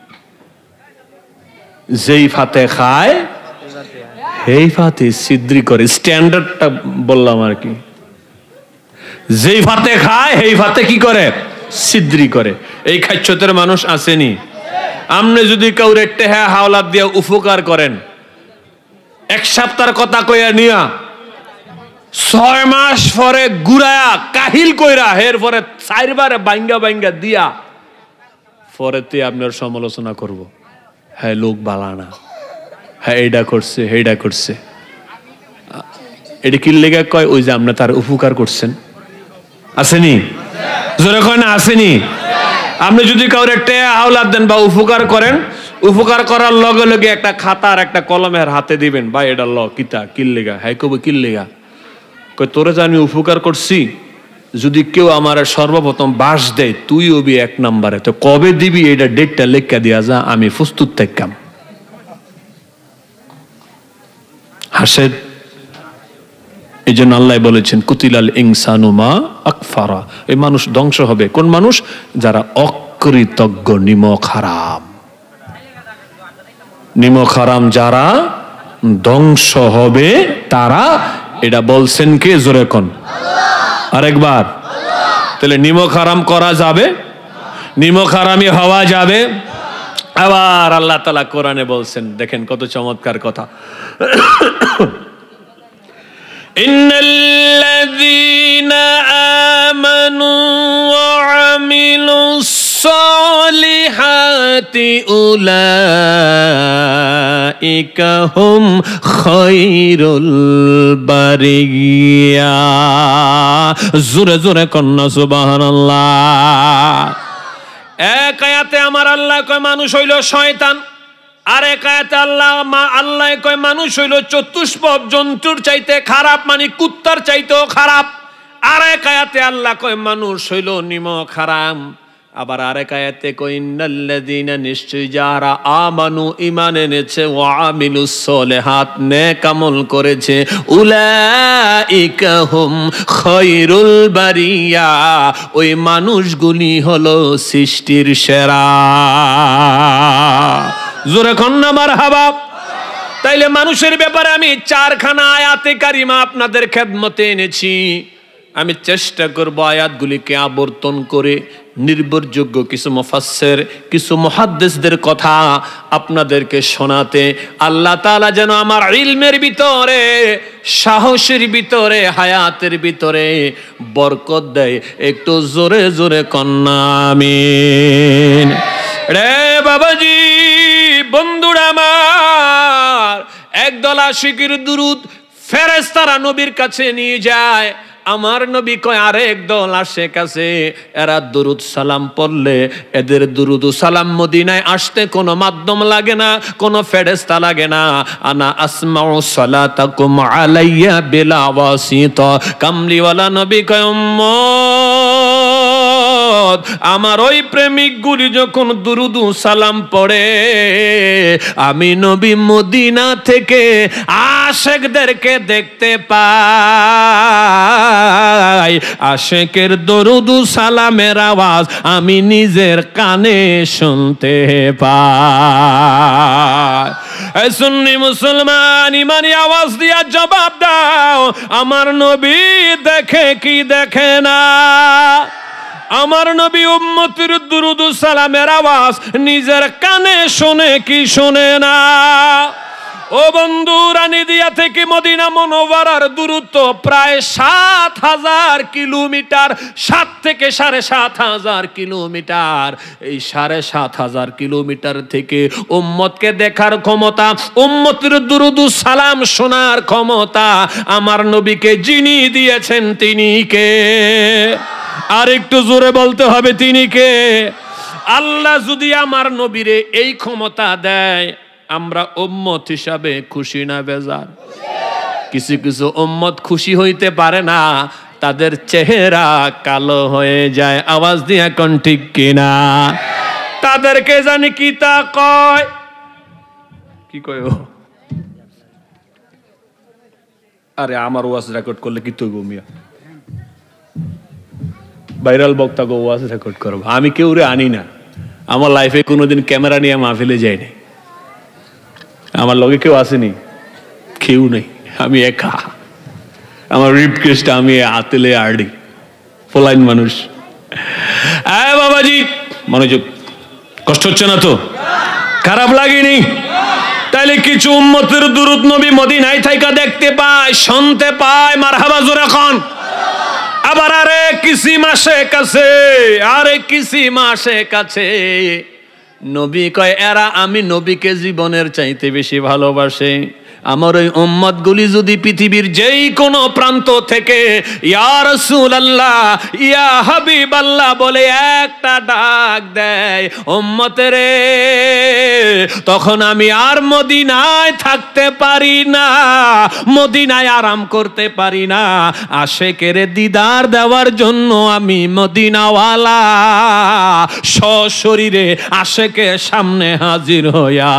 যেই ফাতে খায় সেই ফাতে ছিদ্রি করে। স্ট্যান্ডার্ডটা বললাম আর কি। যেই ফাতে খায় সেই ফাতে কি করে? ছিদ্রি করে। এই খাচ্ছতের মানুষ আসেনি। আপনি যদি কাউরে টেহা হাওলাত দিয়ে উপকার করেন, এক সপ্তাহের কথা কইয়া নিয়া ছয় মাস পরে গুড়ায়া কাহিল কইরা এর পরে চারবারে বাঙ্গা বাঙ্গা দিয়া পরেতে আপনার সমালোচনা করব, হ্যাঁ লোক বালানা, হ্যাঁ এইটা করছে সেইটা করছে। এটা কি লেগে কয়? ওই যে আপনি তার উপকার করছেন। আসেনি? জোরে কয় না আসেনি? আপনি যদি কাউরে টেয়া হাওলাত দেন বা উপকার করেন, উপকার করার লগে লগে একটা খাতার একটা কলমের হাতে দিবেন, ভাই এটা ল কিতা কিল লেগা। হ্যাঁ কবে কিল লেগা? কই তোরে যে আমি উপকার করছি, যদি কেউ আমার সর্বপ্রথম বাস দেয় তুই হবি এক নাম্বারে, তো কবে দিবি এটা ডেটটা লেখা দিয়া যা, আমি প্রস্তুত থাকতাম। হাসেন। এই জন্য আল্লাহ বলেছেন কুতিলাল ইনসানু মা আকফারা, এই মানুষ ধ্বংস হবে। কোন মানুষ? যারা অকৃতজ্ঞ, নিমক হারাম। নিমক হারাম যারা ধ্বংস হবে তারা, এটা বলছেন কে? জোরে কোন আরেকবার। তাহলে নিমক হারাম করা যাবে, নিমক হারামি হওয়া যাবে। আবার আল্লাহ তাআলা কোরআনে বলছেন, দেখেন কত চমৎকার কথা। ইন্নাল্লাযীনা আমানু ওয়া আমিলুস সালিহাতি উলাইকা হুম খায়রুল বারিয়া। জোরে জোরে কন্না সুবহানাল্লাহ। এক আয়াতে আমার আল্লাহ কয় মানুষ হইল শয়তান, আর এক আয়াতে আল্লাহ আল্লাহ কয় মানুষ হইল চতুষ্পদ জন্তুর চাইতে খারাপ, মানে কুত্তার চাইতেও খারাপ। আর এক আয়াতে আল্লাহ কয় মানুষ হইল নিমক হারাম। আবার আরেক আয়াতে কয় ইন্নাল্লাযীনা, নিশ্চয় যারা আমানু ঈমান এনেছে, ওয়া আমিলুস সলিহাত নেক আমল করেছে, উলাইকা হুম খায়রুল বারিয়া, ওই মানুষগুলি হলো সৃষ্টির সেরা। জোরে কন্না মারহাবা। তাইলে মানুষের ব্যাপারে আমি চারখানা আয়াতে কারিমা আপনাদের খেদমতে এনেছি। আমি চেষ্টা করব আয়াতগুলিকে আবর্তন করে নির্ভরযোগ্য কিছু মুফাসসির, কিছু মুহাদ্দিসদের কথা আপনাদেরকে শোনাতে। আল্লাহ তাআলা যেন আমার ইলমের ভিতরে, সাহসের ভিতরে, হায়াতের ভিতরে বরকত দেয়। একটু জোরে জোরে কন্না আমিন। রে বাবাজি, বন্ধুরা আমার, একদল আশিকের দুরুদ ফেরেশতারা নবীর কাছে নিয়ে যায়। আমার নবী কয় আরেক দল আশেক আছে, এরা দুরুদ সালাম পড়লে এদের দুরুদ সালাম মদিনায় আসতে কোনো মাধ্যম লাগে না, কোনো ফেরেশতা লাগে না। আনা আসমাউ সালাতাকুম আলাইয়া বিলা ওয়াসিতা। কামলিওয়ালা নবী কয় উম্মত, আমার ওই প্রেমিক গুলি যখন দুরুদ সালাম পড়ে, আমি নবী মদিনা থেকে আশেকদেরকে দেখতে পাই, আশেকের দরুদ সালামের আওয়াজ আমি নিজের কানে শুনতে পাই। এই সুন্নি মুসলমান ইমানি আওয়াজ দিয়া জবাব দাও, আমার নবী দেখে কি দেখে না? আমার নবী উম্মতের দুরুদ সালামের আওয়াজ নিজের কানে শোনে কি শোনে না? ও বন্ধু, রানীদিয়া থেকে মদিনা মুনাওয়ারার দূরত্ব প্রায় সাত হাজার কিলোমিটার, সাত থেকে সাড়ে সাত হাজার কিলোমিটার। এই সাড়ে সাত হাজার কিলোমিটার থেকে উম্মতকে দেখার ক্ষমতা, উম্মতের দুরুদ সালাম শোনার ক্ষমতা আমার নবীকে যিনি দিয়েছেন তিনি কে? আর একটু জোরে বলতে হবে তিনি কে? আল্লাহ যদি আমার নবীরে এই ক্ষমতা দেয়, আমরা উম্মত হিসাবে খুশি না বেজার? কিছু কিছু উম্মত খুশি হইতে পারে না, তাদের চেহারা কালো হয়ে যায়। আওয়াজ দিয়ে কোন ঠিক কিনা? তাদেরকে জানি কি তা কয়, কি কয়? আরে আমার ওয়াজ রেকর্ড করলে কি তুই ঘুমিয়া ভাইরাল বক্তা গো ওয়াজ রেকর্ড করবো? আমি কেউ রে আনি না, আমার লাইফে কোনোদিন ক্যামেরা নিয়ে মাহফিলে যাইনি, আমার লগে কেউ আসেনি, কেউ নেই, আমি একা। আমার রিপ কেসটা আমি আতেলে আড়ি, ফলাইন মানুষ। হ্যাঁ বাবাজি, মনোযোগ, কষ্ট হচ্ছে না তো? খারাপ লাগেনি? তাইলে কিছু উম্মতের দুরূদ নবী মদিনায় থাইকা দেখতে পায়, শুনতে পায়, মারহাবা জোরে কোন। আবার আরে কিসি মাসে কাছে, আরে কিসি মাসে কাছে নবী কয় এরা আমি নবীকে জীবনের চাইতে বেশি ভালোবাসে। আমার ওই উম্মত গুলি যদি পৃথিবীর যেই কোনো প্রান্ত থেকে ইয়া রাসূলুল্লাহ, ইয়া হাবিবাল্লাহ বলে একটা ডাক দেয় উম্মতেরে, তখন আমি আর মদিনায় থাকতে পারি না, মদিনায় আরাম করতে পারি না। আশেকের দিদার দেওয়ার জন্য আমি মদিনাওয়ালা সশরীরে আশেকের সামনে হাজির হইয়া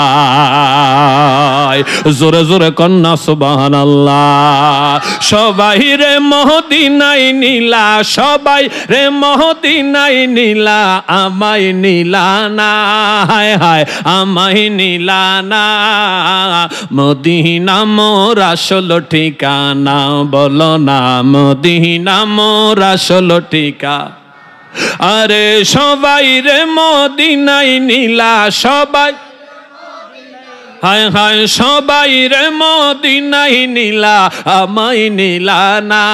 যায়। জোরে জোরে কন্যা সুবহানাল্লাহ। সবাই রে মদিনায় নিলা, সবাই রে মদিনায় নিলা, আমায় নিলা না, হায় হায় আমায় নিলা না। মদিনা মোর আসল ঠিকানা, বলো না মদিনা মোর আসল ঠিকানা। আরে সবাই রে মদিনায় নিলা, সবাই হায় হায় সবাই রে মদিনায় নিলা, আমায় নিলা না।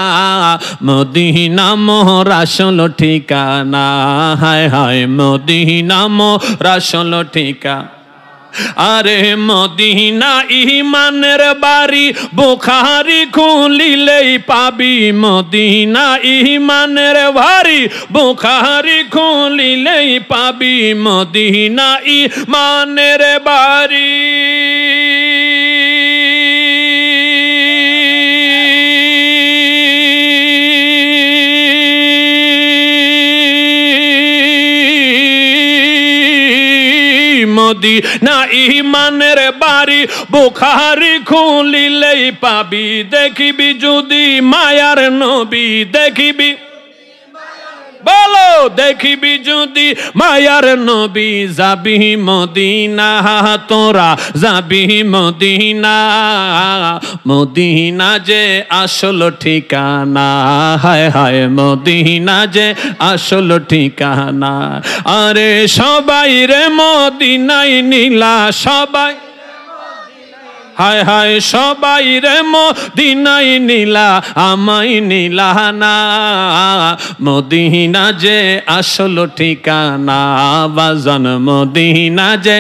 মদিনা মোর আসল ঠিকানা, হায় হায় মদিনা মোর আসল ঠিকানা। আরে মদিনা ইমানের বাড়ি, বুখারী খুলিলেই পাবি। মদিনা ইমানের বাড়ি, বুখারী খুলিলেই পাবি। মদিনা ইমানের বাড়ি, মদিনা ইমানের বাড়ি, বুখারী খুলিলেই পাবি। দেখিবি যদি মায়ার নবী, দেখিবি বলো দেখিবি যদি মায়ার নবী। যাবি মদিনা তোরা, যাবি মদিনা। মদিনা যে আসল ঠিকানা, হায় হায় মদিনা যে আসল ঠিকানা। আরে সবাই রে মদিনায় নিলা, সবাই হায় হায় সবাই রে মদিনায় নিলা, আমায় নিলা না। মদিনা যে আসল ঠিকানা, বাজান মদিনা যে।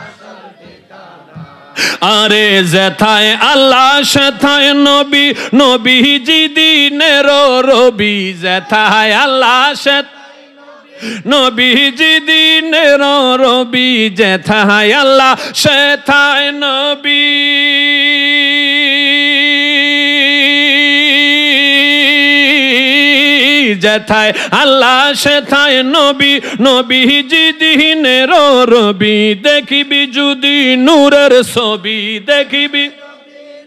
আরে যেথায় আল্লাহ সেথায় নবী, নবীজি দিনের রবি। যেথায় আল্লাহ সেথায় নবীজি দিনের রবি, যেথায় আল্লাহ সেথায় নবী। যেথায় আল্লাহ সেথায় নবী, নবীজি দিনের রবি। দেখিবি যদি নূরের ছবি, দেখিবি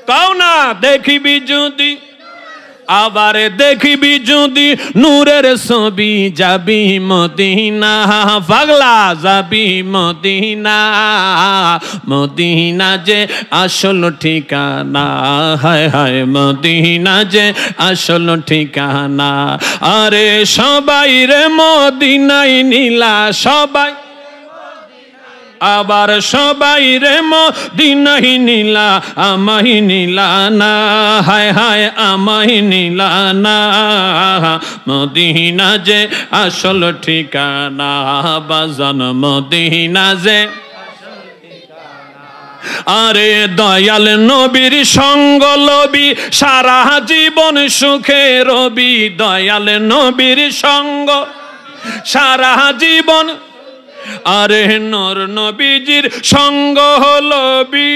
কাও না দেখিবি যদি আবার দেখিবি যদি নূরের ছবি যাবি মদিনা পাগলা যাবি মদিনা মদিনা যে আসল ঠিকানা হায় হায় মদিনা যে আসল ঠিকানা আরে সবাই রে মদিনায় নিলা সবাই আবার সবাই রে মদিনায় নিলা আমায় নিলা না হায় হায় আমায় নিলা না মদিনা যে আসল ঠিকানা বাজান মদিনা যে আরে দয়াল নবীর সঙ্গ লবি সারা জীবন সুখে রবি দয়াল নবীর সঙ্গ সারা জীবন আরে নূর নবীজির সঙ্গ হলো বি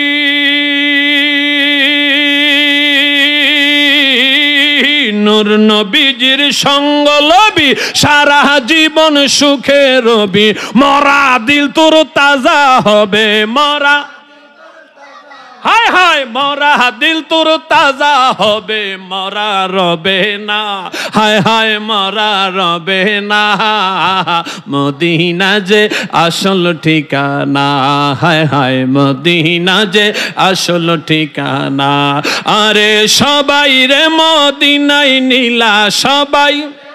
নূর নবীজির সঙ্গ লবি সারা জীবন সুখে রবি মরা দিল তোর তাজা হবে মরা হায় হায় মরা দিল তোর তাজা হবে মরা রবে না হায় হায় মরা রবে না মদিনা যে আসল ঠিকানা হায় হায় মদিনা যে আসল ঠিকানা আরে সবাই রে মদিনায় নিলা সবাই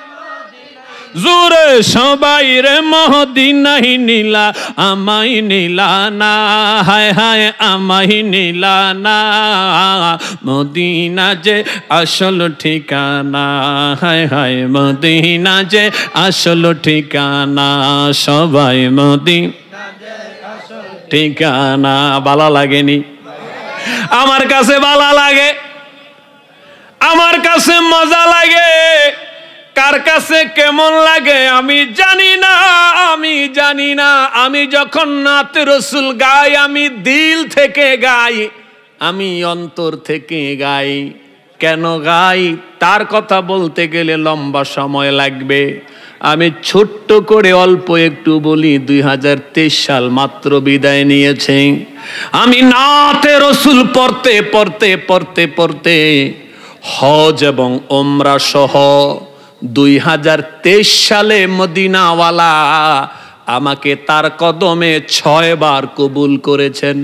জোরে সবাই রে মদিনায় নিলা আমায় নিলা না হায় হায় আমায় নিলা না মদিনা যে আসল ঠিকানা হায় হায় মদিনা যে আসল ঠিকানা সবাই মদিনা যে আসল ঠিকানা ভালো লাগেনি আমার কাছে ভালো লাগে আমার কাছে মজা লাগে কার কাছে কেমন লাগে আমি জানি না আমি জানি না আমি যখন নাতে রসুল গাই আমি দিল থেকে গাই আমি অন্তর থেকে গাই কেন গাই তার কথা বলতে গেলে লম্বা সময় লাগবে আমি ছোট্ট করে অল্প একটু বলি দুই হাজার তেইশ সাল মাত্র বিদায় নিয়েছে আমি নাতে রসুল পড়তে পড়তে পড়তে পড়তে হজ এবং ওমরা সহ দুই হাজার তেইশ সালে মদিনাওয়ালা আমাকে তার কদমে ছয় বার কবুল করেছেন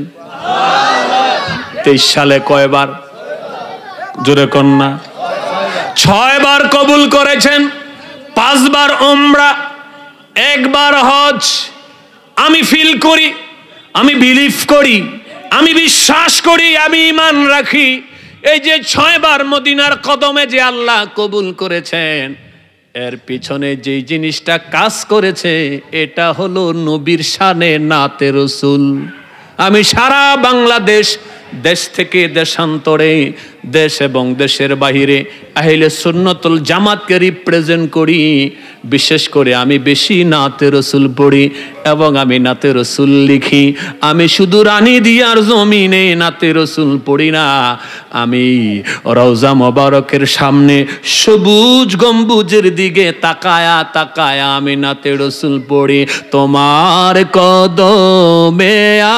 তেইশ সালে কয়বার জোরে কন্যা ছয় বার কবুল করেছেন পাঁচবার ওমরা একবার হজ আমি ফিল করি আমি বিলিভ করি আমি বিশ্বাস করি আমি ঈমান রাখি এই যে ছয়বার মদিনার কদমে যে আল্লাহ কবুল করেছেন এর পিছনে যে জিনিসটা কাজ করেছে এটা হলো নবীর শানে নাতে রসুল আমি সারা বাংলাদেশ দেশ থেকে দেশান্তরে দেশ এবং দেশের বাহিরে আহলে সুন্নতুল জামাতকে রিপ্রেজেন্ট করি বিশেষ করে আমি বেশি নাতে রসুল পড়ি এবং আমি নাতে রসুল লিখি আমি শুধু রানী দিয়ার জমিনে নাতে রসুল পড়ি না আমি রওজা মোবারকের সামনে সবুজ গম্বুজের দিকে তাকায়া তাকায়া আমি নাতে রসুল পড়ি তোমার কদমে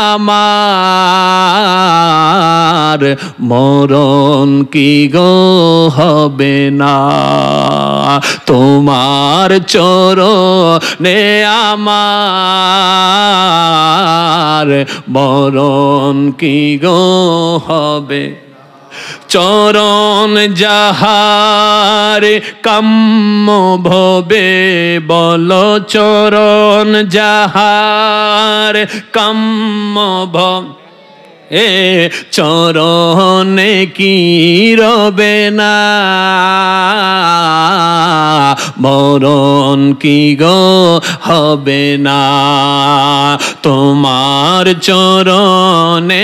আমার মরণ কি গো হবে না তোমার চরণে আমার মরণ কি গো হবে চরণ যাহার কাম্য ভবে বলো চরণ যাহার কাম্য ভব এ চরণে কি রবে না মরণ কি গো হবে না তোমার চরণে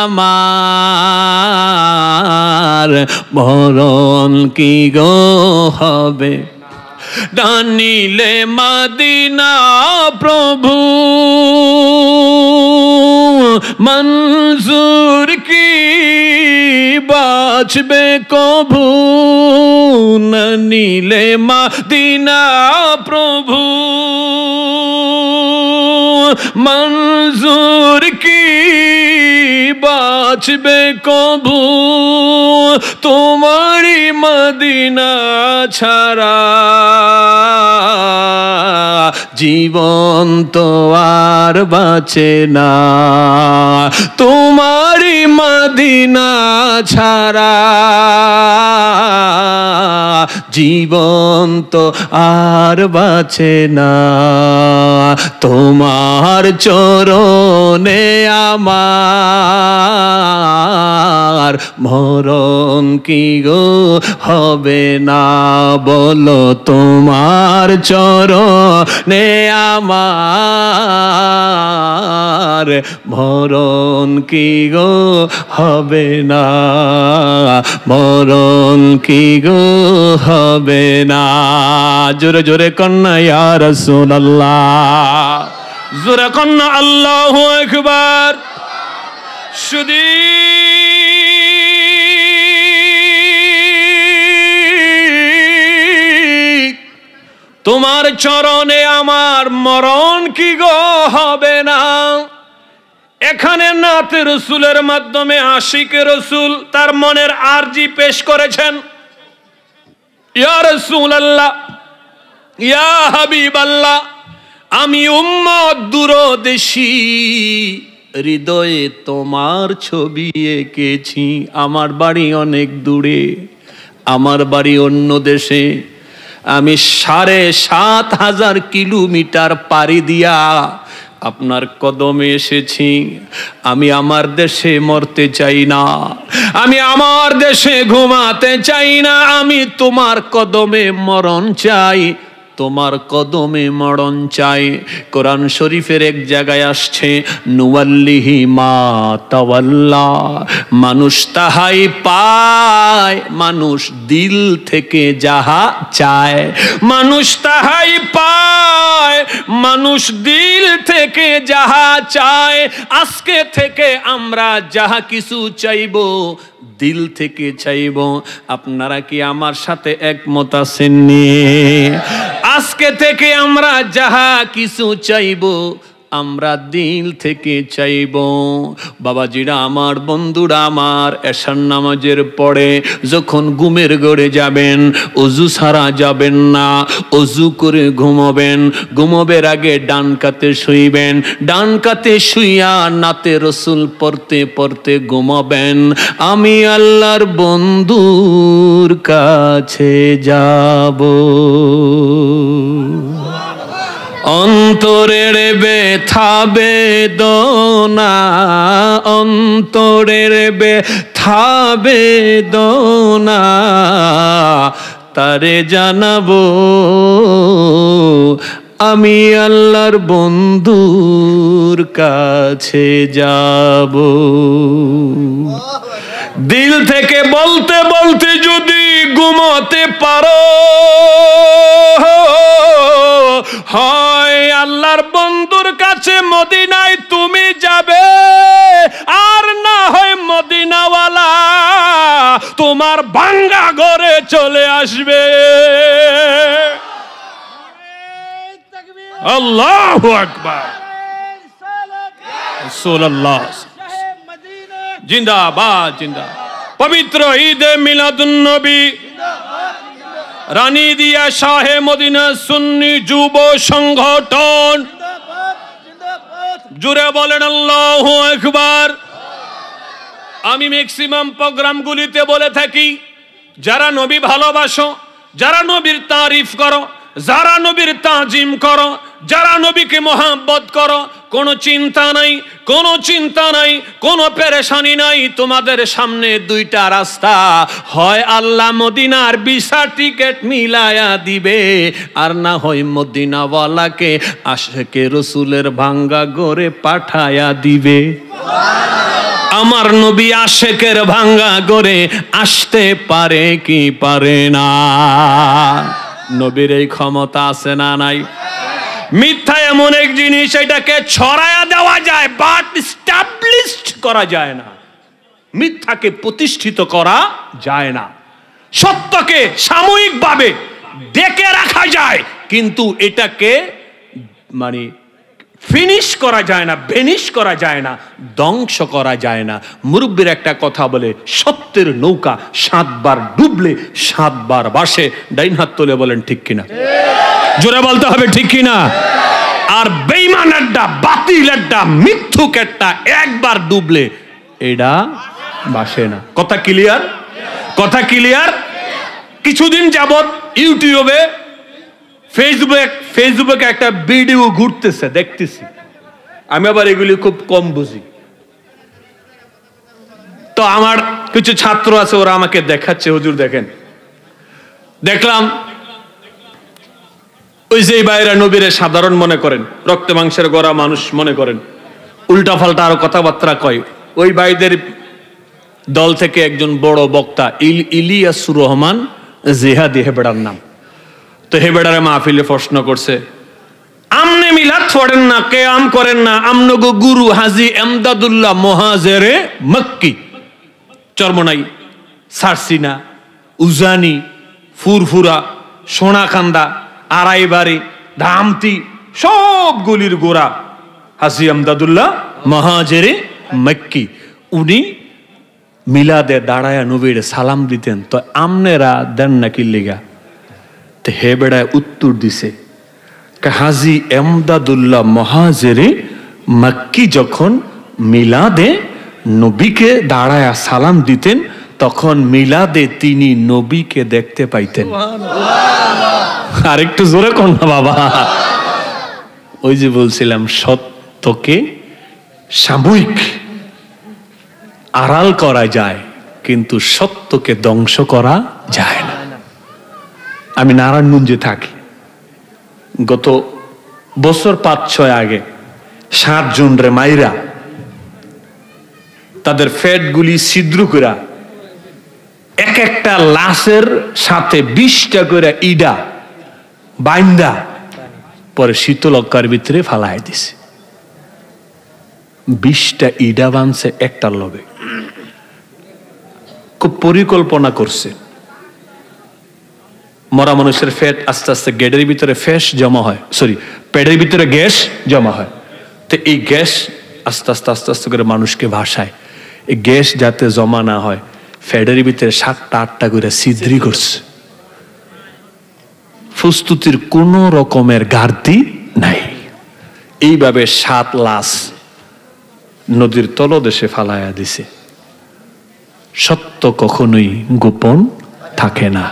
আমার মরণ কি গো হবে ডানিলে মদিনা প্রভু মঞ্জুর কি বাঁচবে কভু নীলে মদিনা প্রভু মঞ্জুর কি বাঁচবে কবু তোমারই মদিনা ছাড়া, জীবন তো আর বাঁচে না তোমারই মদিনা ছাড়া, জীবন তো আর বাঁচে না। তোমার চরণে আমার মরণ কি গো হবে না, বলো তোমার চরণে আমার মরণ কি গো হবে না, মরণ কি গো হবে না। জোরে জোরে কন্যা ইয়া রাসূলুল্লাহ, জোরে কন্যা আল্লাহু আকবার। শুধু তোমার চরণে আমার মরণ কি গো হবে না। এখানে নাতে রসুলের মাধ্যমে আশিকে রসুল তার মনের আরজি পেশ করেছেন। ইয়া রাসূলুল্লাহ, ইয়া হাবিবাল্লাহ, আমি উম্মত দূরদেশী, হৃদয়ে তোমার ছবি এঁকেছি। আমার বাড়ি অনেক দূরে, আমার বাড়ি অন্য দেশে, আমি সাড়ে সাত হাজার কিলোমিটার পাড়ি দিয়া আপনার কদমে এসেছি। আমি আমার দেশে মরতে চাই না, আমি আমার দেশে ঘুমাতে চাই না, আমি তোমার কদমে মরণ চাই, তোমার কদমে মরণ চাই। কোরআন শরীফের এক জায়গায় আসছে, নুওয়াল্লিহি মা তাওয়াল্লা, মানুষ তাহাই পায় মানুষ দিল থেকে যাহা চায়, মানুষ তাহাই পায় মানুষ দিল থেকে যাহা চায়। আজকে থেকে আমরা যাহা কিছু চাইবো দিল থেকে চাইব। আপনারা কি আমার সাথে একমত আছেন? আজকে থেকে আমরা যাহা কিছু চাইব আমরা দিল থেকে চাইব। বাবাজিরা আমার, বন্ধুরা আমার, এশার নামাজের পরে যখন ঘুমের ঘরে যাবেন, অজু ছাড়া যাবেন না, অজু করে ঘুমাবেন। ঘুমাবের আগে ডান কাতে শুইবেন, ডান কাতে শুইয়া নাতে রসুল পড়তে পড়তে ঘুমাবেন। আমি আল্লাহর বন্ধুর কাছে যাব, অন্তরের ব্যথা বেদনা, অন্তরের ব্যথা বেদনা তারে জানাবো। আমি আল্লাহর বন্ধুর কাছে যাব। দিল থেকে বলতে বলতে যদি ঘুমাতে পারো, হয় আল্লাহর বন্ধুর কাছে মদিনায় তুমি যাবে, আর না হয় মদিনাওয়ালা তোমার ভাঙ্গা ঘরে চলে আসবে। আল্লাহু আকবার, রাসূলুল্লাহ জিন্দাবাদ, জিন্দাবাদ। পবিত্র ঈদে মিলাদুন নবী, রানী দিয়া শাহে মদিনা সুন্নি যুব সংগঠন, জুড়ে বলেন আল্লাহু আকবার। আমি ম্যাক্সিমাম প্রোগ্রামগুলিতে বলে থাকি, যারা নবী ভালোবাসো, যারা নবীর তারিফ করো, যারা নবীর তাজিম করো, যারা নবীকে মহব্বত করো, কোনো চিন্তা নাই, কোনো চিন্তা নাই, কোনো পেরেশানি নাই। তোমাদের সামনে দুইটা রাস্তা, হয় আল্লাহ মদিনার ভিসা টিকেট মিলায়া দিবে, আর না হয় মদিনাওয়ালাকে আশিকে রসুলের ভাঙ্গা ঘরে পাঠায়া দিবে। আমার নবী আশিকের ভাঙ্গা ঘরে আসতে পারে কি পারে না? নবীর এই ক্ষমতা আছে না নাই? মিথ্যা এমন এক জিনিস, এটাকে ছড়ায়া দেওয়া যায় বাট এস্টাবলিশড করা যায় না। মিথ্যাকে প্রতিষ্ঠিত করা যায় না। সত্যকে সাময়িকভাবে ডেকে রাখা যায়, কিন্তু এটাকে মানে ফিনিশ করা যায় না, ভেনিশ করা যায় না, ধ্বংস করা যায় না। মুরব্বীর একটা কথা বলে, সত্যের নৌকা সাতবার ডুবলে সাতবার ভাসে। ডাইন হাত তুলে বলেন ঠিক কিনা? জোরে বলতে হবে ঠিক কিনা? আর বেঈমান একটা, বাতিল একটা, মিথ্যুক একটা একবার ডুবলে এটা ভাসে না। কথা ক্লিয়ার? কথা ক্লিয়ার? কিছুদিন যাবত ইউটিউবে, ফেসবুক ফেসবুকে একটা ভিডিও ঘুরতেছে, দেখতেছি। আমি আবার এগুলি খুব কম বুঝি, তো আমার কিছু ছাত্র আছে, ওরা আমাকে দেখাচ্ছে, হুজুর দেখেন। দেখলাম ওই যে বাইরা নবীরে সাধারণ মনে করেন, রক্ত মাংসের গড়া মানুষ মনে করেন, উল্টা পাল্টা আরো কথাবার্তা কয়। ওই ভাইদের দল থেকে একজন বড় বক্তা ইল ইলিয়াসুর রহমান জিহাদি, হেবেড়ার নাম। তো হেবেড়ারে মাহফিলে প্রশ্ন করছে, আমনে মিলাদ পড়েন না, কেয়াম করেন না, আমনগো গুরু হাজি এমদাদুল্লাহ মহাজেরে মক্কি চরমনাই, সারসিনা, উজানি, ফুরফুরা, সোনাকান্দা, আড়াইবাড়ি, ধামতি সবগুলির গোড়া হাজি এমদাদুল্লাহ মহাজেরে মক্কি। উনি মিলাদে দাঁড়ায়া নবীর সালাম দিতেন, তো আমনেরা দেন নাকি লিগা? তো হে বেড়ায় উত্তর দিছে, হাজি এমদাদুল্লাহ মহাজেরে মক্কি যখন মিলাদে নবীকে দাঁড়ায়া সালাম দিতেন, তখন মিলাদে তিনি নবীকে দেখতে পাইতেন। আরেকটু জোরে কোন না বাবা। ওই যে বলছিলাম, সত্যকে সাময়িক আড়াল করা যায়, কিন্তু সত্যকে ধ্বংস করা যায় না। আমি নারায়ণগঞ্জে থাকি। গত বছর পাঁচ ছয় আগে সাত জন রে মাইরা তাদের ফ্যাট গুলি ছিদ্র করা, এক একটা লাশের সাথে বিশটা করে ইডা বাইন্দা পরে শীতলক্কার ভিতরে ফালাই দিছে। বিশটা ইডা বানছে একটার লবে। খুব পরিকল্পনা করছে। মরা মানুষের ফ্যাট আস্তে আস্তে গেডের ভিতরে ফ্যাস জমা হয়, সরি পেটের ভিতরে গ্যাস জমা হয়। তো এই গ্যাস আস্তে আস্তে আস্তে আস্তে করে মানুষকে ভাসায়। এই গ্যাস যাতে জমা না হয়, ফ্যাটের ভিতরে সাতটা আটটা করে ছিদ্রি করছে। প্রস্তুতির কোন রকমের ঘাটতি নাই। এইভাবে সাত লাশ নদীর তলদেশে ফালাইয়া দিছে। সত্য কখনোই গোপন থাকে না।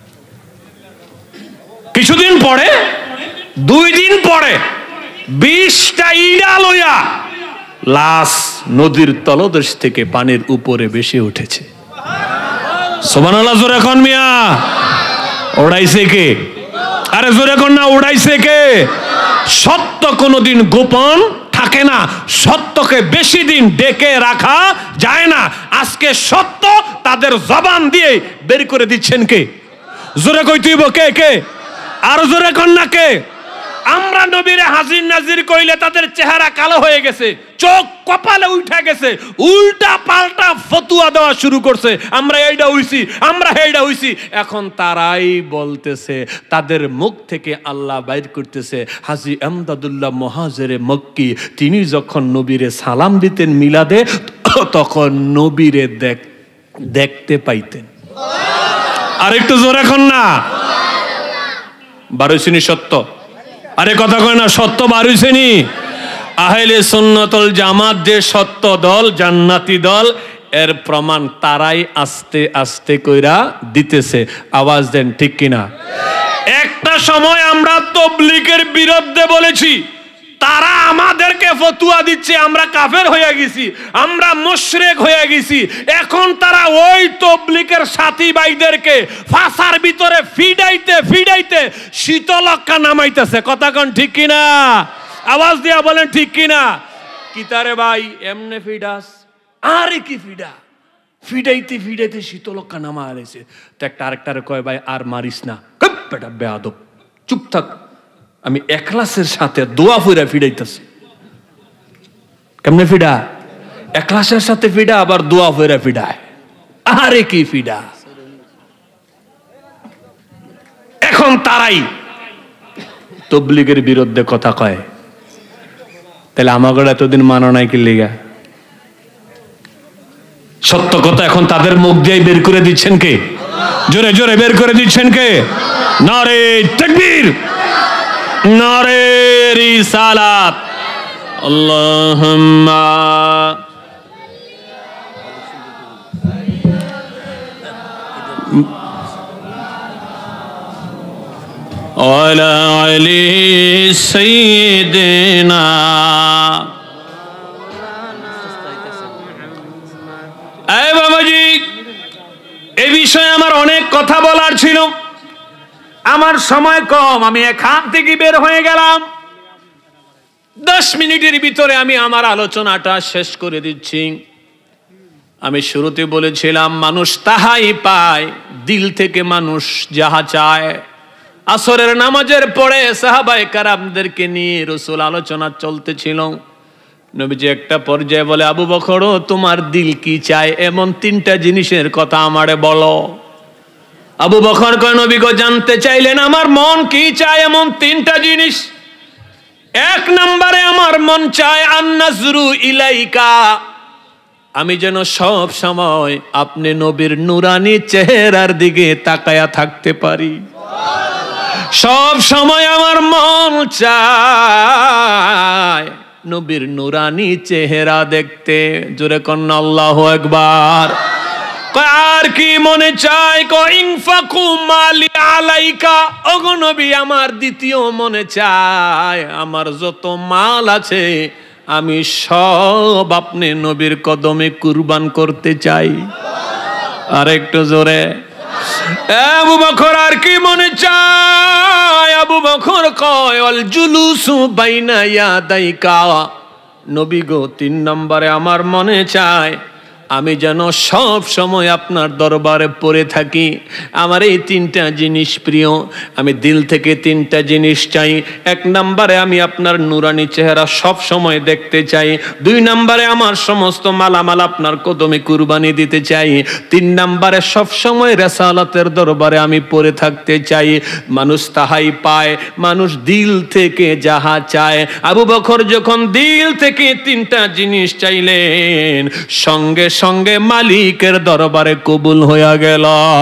কিছুদিন পরে, দুই দিন পরে বিশটা ইডা লইয়া লাশ নদীর তলদেশ থেকে পানির উপরে ভেসে উঠেছে। সুবহানাল্লাহ, জোরে কোন মিয়া। ওড়াইছে কে? আরে জোরে কোন না, উড়াইছে কে? সত্য কোনোদিন গোপন থাকে না। সত্যকে বেশি দিন ডেকে রাখা যায় না। আজকে সত্য তাদের জবান দিয়ে বের করে দিচ্ছেন কে? জোরে কইতেইব কে কে? আর জোরে কোন না কে? আমরা নবীরে হাজির নাজির কইলে তাদের চেহারা কালো হয়ে গেছে, চোখ কপালে উঠে গেছে, উল্টা পাল্টা ফতুয়া দেওয়া শুরু করছে। আমরা এইটা হইছি, আমরা এইটা হইছি। এখন তারাই বলতেছে, তাদের মুখ থেকে আল্লাহ বাইর করতেছে, হাজি এমদাদুল্লাহ মহাজেরে মক্কি তিনি যখন নবীরে সালাম দিতেন মিলাদে, তখন নবীরে দেখ দেখতে পাইতেন। আর একটু জোরে এখন না, বারোইছিনি সত্য? আরে কথা কয় না, সত্য বারোইছিনি? আহলে সুন্নাতুল জামাত যে সত্য দল, জান্নাতি দল, এর প্রমাণ তারাই আস্তে আস্তে কইরা দিতেছে। আওয়াজ দেন ঠিক কিনা? একটা সময় আমরা তাবলীগের বিরুদ্ধে বলেছি, তারা আমাদেরকে ফতুয়া দিচ্ছে, আমরা কাফের হয়ে গেছি, আমরা মুশরিক হয়ে গেছি। এখন তারা ওই তাবলীগের সাথী ভাইদেরকে ফাঁসার ভিতরে ফিডাইতে ফিডাইতে শীতলক্কা নামাইতেছে। কথা কোন ঠিক কিনা? আওয়াজ দিয়া বলেন ঠিক কিনা? কিতারে ভাই এমনে ফিডাস, আরে কি ফিডা, ফিডাইতে ফিডাইতে শীতলক্কা নামা আলেছে। তো একটা আরেকটারে কয়, ভাই আর মারিস না, বেটা বেয়াদব, চুপ থাক। আমি এখলাসের সাথে দোয়া ফিরা ফিডাইতেছি। কেমনে ফিডা? এখলাসের সাথে ফিডা, আবার দোয়া ফিরা ফিডায়। আরে কি ফিডা। এখন তারাই তাবলীগের বিরুদ্ধে কথা কয়। তাহলে আমাকে এতদিন মানো নাই কি লিগা? সত্য কথা এখন তাদের মুখ দিয়ে বের করে দিচ্ছেন কে? জোরে জোরে বের করে দিচ্ছেন কে? নারে তাকবীর, নারে রিসালাত। আল্লাহুম্মা ওয়ালা আলি সাইয়্যিদিনা। এই বাবাজি, এই বিষয়ে আমার অনেক কথা বলার ছিল, আমার সময় কম, আমি এখান থেকে বের হয়ে গেলাম। দশ মিনিটের ভিতরে আমি আমার আলোচনাটা শেষ করে দিচ্ছি। আমি শুরুতে বলেছিলাম মানুষ তাহাই পায় দিল থেকে মানুষ যাহা চায়। আসরের নামাজের পরে সাহাবায়ে কেরামদেরকে নিয়ে রাসূল আলোচনা চলতেছিল। নবীজি একটা পর্যায়ে বলে, আবু বকর তোমার দিল কি চায়? এমন তিনটা জিনিসের কথা আমারে বলো। আবু বকর কয়, নবী গো জানতে চাইলেন আমার মন কি চায়? এমন তিনটা জিনিস। এক নম্বরে আমার মন চায় আন-নাজরু ইলাইকা, আমি যেন সব সময় আপনি নবীর নুরানি চেহারার দিকে তাকায়া থাকতে পারি। সব সময় আমার মন চায় নবীর নুরানি চেহারা দেখতে। জোরে কন্না আল্লাহু আকবার। আর কি মনে চায়? ইনফাকু মালি আলাইকা, ওগো নবী আমার দ্বিতীয় মনে চায় আমার যত মাল আছে আমি সব আপনি নবীর কদমে কুরবান করতে চাই। আর একটু জোরে। আবু বকর আর কি মনে চায়? আবু বকর কয় আল জুলুসু বাইনা ইয়াদাইকা, নবী গো তিন নম্বরে আমার মনে চায় আমি যেন সব সময় আপনার দরবারে পড়ে থাকি। আমার এই তিনটা জিনিস প্রিয়, আমি দিল থেকে তিনটা জিনিস চাই। এক নম্বরে আমি আপনার নুরানি চেহারা সব সময় দেখতে চাই। দুই নম্বরে আমার সমস্ত মালামাল আপনার কদমে কুরবানি দিতে চাই। তিন নম্বরে সব সময় রিসালাতের দরবারে আমি পড়ে থাকতে চাই। মানুষ তাহাই পায় মানুষ দিল থেকে যাহা চায়। আবু বকর যখন দিল থেকে তিনটা জিনিস চাইলেন, সঙ্গে সঙ্গে মালিকের দরবারে কবুল হয়ে গেল।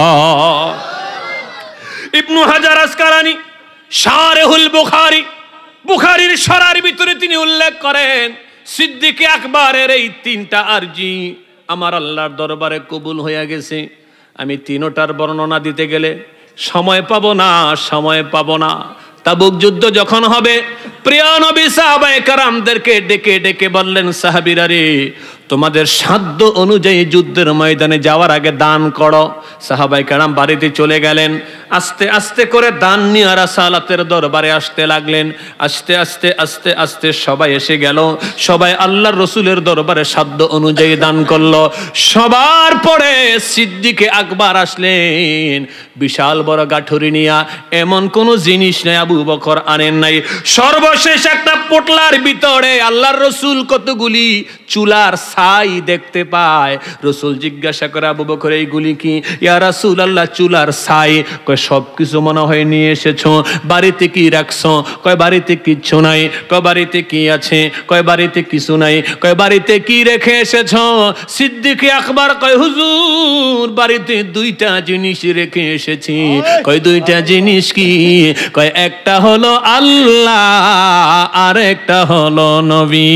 ইবনু হাজার আসকালানি শারহুল বুখারী, বুখারীর শরার ভিতরে তিনি উল্লেখ করেন সিদ্দিক আকবরের এই তিনটা আরজি আমার আল্লাহর দরবারে কবুল হয়ে গেছে। আমি তিনটার বর্ণনা দিতে গেলে সময় পাবো না, সময় পাবো না। তাবুক যুদ্ধ যখন হবে, প্রিয় নবী সাহাবায়ে কেরামদেরকে ডেকে ডেকে বললেন, সাহাবীরা রে, তোমাদের সাধ্য অনুযায়ী যুদ্ধের ময়দানে যাওয়ার আগে দান করো। সাহাবায়ে কেরাম বাড়িতে চলে গেলেন। আস্তে আস্তে করে দান নিয়ে রাসূলের দরবারে আসতে লাগলেন। আস্তে আস্তে আস্তে আস্তে সবাই এসে গেল। সবাই আল্লাহর রাসূলের দরবারে সাধ্য অনুযায়ী দান করলো। সবার পরে সিদ্দিকে আকবর আসলেন বিশাল বড় গাঠুরি নিয়া। এমন কোন জিনিস নাই আবু বকর আনেন নাই। সর্বশেষ একটা পোটলার ভিতরে আল্লাহর রাসূল কতগুলি চুলার ছাই দেখতে পায়। রাসূল জিজ্ঞাসা করে, আবু বকর এইগুলি কি? ইয়া রাসূলুল্লাহ চুলার ছাই। কয় সবকিছু মনে হয় নিয়ে এসেছো, বাড়িতে কি রাখছো? কয় বাড়িতে কিচ্ছু নাই। কয় বাড়িতে কি আছে? কয় বাড়িতে কিছু নাই। কয় বাড়িতে কি রেখে এসেছো? সিদ্দিক আকবর কয়, হুজুর বাড়িতে দুইটা জিনিস রেখে এসেছি। কয় দুইটা জিনিস কি? কয় একটা হলো আল্লাহ আর একটা হলো নবী।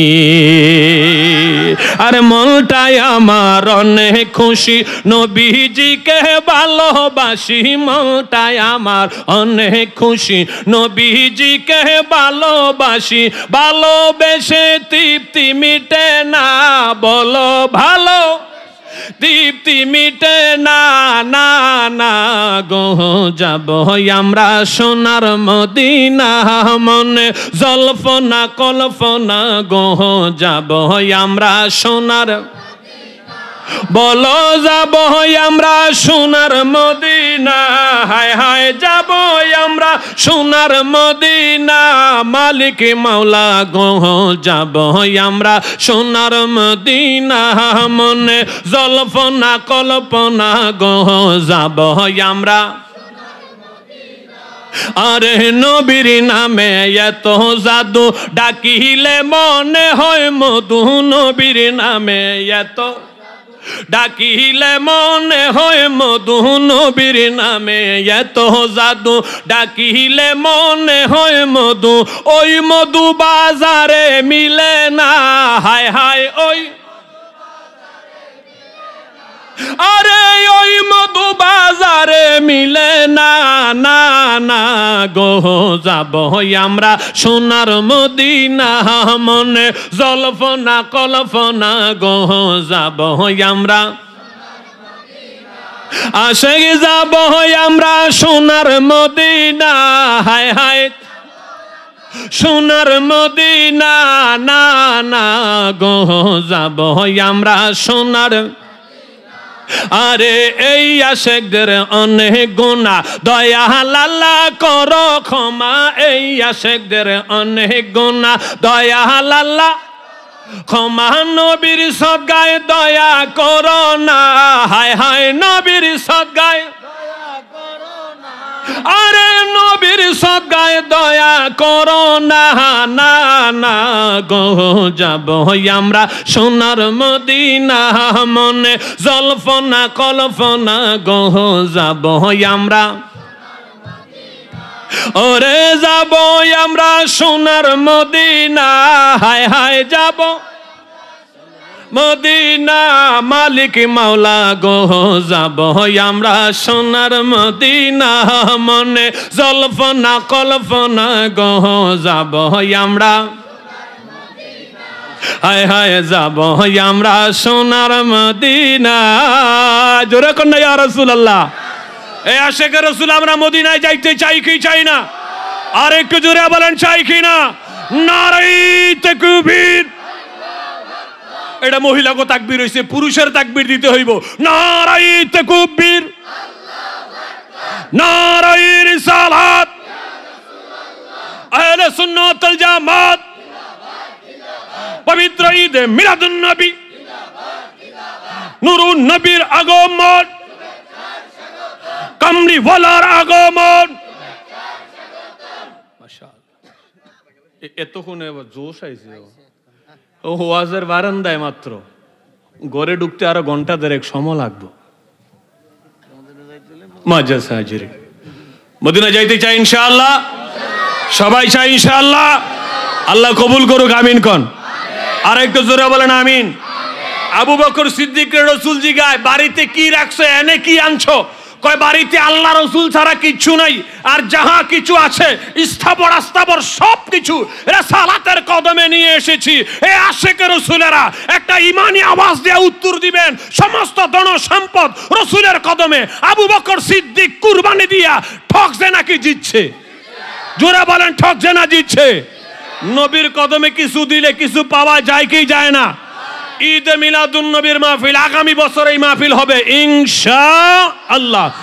আরে মনটাই আমার অনেক খুশি, নবীজিকে ভালোবাসি। মনটাই আমার অনেক খুশি, নবীজিকে ভালোবাসি। ভালোবেসে তৃপ্তি মিটে না, বলো ভালো তৃপ্তি মিটে না, না না গো যাব আমরা সোনার মদিনা। মনে জল্পনা কল্পনা গো যাব আমরা সোনার, বলো যাব আমরা সোনার মদিনা। হায় হায় যাব আমরা সোনার মদিনা। মালিক মাওলা গো যাব আমরা সোনার মদিনা। মনে জল্পনা কল্পনা গো যাব আমরা। আরে নবীর নামে এত জাদু ডাকিলে মনে হয় মধু নবীর নামে এত ডাকিলে মনে হয় মধু নবীর নামে এত জাদু ডাকিলে মনে হয় মধু ওই মধু বাজারে মিলে না হায় হায় ওই আরে ওই মধু বাজারে মিলে না না না গো যাব আমরা সোনার মদিনা মনে জল্পনা কল্পনা গো যাব আমরা আশিক যাব আমরা সোনার মদিনা হায় হায় সোনার মদিনা না না গো যাব আমরা সোনার আরে এই আশেকদের অনেক গুনাহ দয়া আল্লাহ করো ক্ষমা এই আশেকদের অনেক গুনাহ দয়া আল্লাহ ক্ষমা নবীর সদগায় দয়া করো না হায় হায় নবীর সদগায় আরে নবীর সদগায় দয়া করো না না না গো যাব আমরা সোনার মদিনা মনে জল্পনা কল্পনা গো যাব আমরা ওরে যাব আমরা সোনার মদিনা হায় হায় যাব মদিনা মালিক মাওলা গো যাব আমরা সোনার মদিনা মনে জল্পনা কল্পনা গো যাব আমরা হায় হায় যাব আমরা সোনার মদিনা জোরে কন্যা ইয়া রাসূলুল্লাহ এই আশিকের রাসূল আমরা মদিনায় যাইতে চাই কি চাই না আর একটু জোরে বলেন চাই কি না নারে তাকবীর এটা মহিলাকে তাকবীর হইছে পুরুষের তাকবীর দিতে হইব নারে তাকবীর নারে রিসালাত আহলে সুন্নাত ওয়াল জামাত পবিত্র ঈদ মিলাদুন নবী নুরুন নবীর আগমন কামলি ওয়ালার আগমন মাশাআল্লাহ এতক্ষণে জোশ আইছে ও ওয়াজের বারান্দায় মাত্র ঘরে ঢুকতে আরো ঘন্টা দেড়েক সময় লাগবে মাজা সাহাজিরে মদিনা যাইতে চাই ইনশাআল্লাহ সবাই চাই ইনশাআল্লাহ আল্লাহ কবুল করুক আমিন কোন আর একটু জোরে বলেন আমিন আবু বকর সিদ্দিক রাসূল জিগায় বাড়িতে কি রাখছো এনে কি আনছো কয় বাড়িতে আল্লাহ রাসূল ছাড়া কিছু নাই আর যাহা কিছু আছে স্থাবর আস্থাবর সব কিছু রাসালাতের কদমে নিয়ে এসেছি এই আশিকের রাসূলেরা একটা ঈমানি আওয়াজ দিয়ে উত্তর দিবেন সমস্ত ধন সম্পদ রাসূলের কদমে আবু বকর সিদ্দিক কুরবানি দিয়া ঠকছে নাকি জিতছে জোরে বলেন ঠকছে না জিতছে নবীর কদমে কিছু দিলে কিছু পাওয়া যায় কি যায় না ঈদ মিলাদুন নবীর মাহফিল আগামী বছর এই মাহফিল হবে ইনশাআল্লাহ।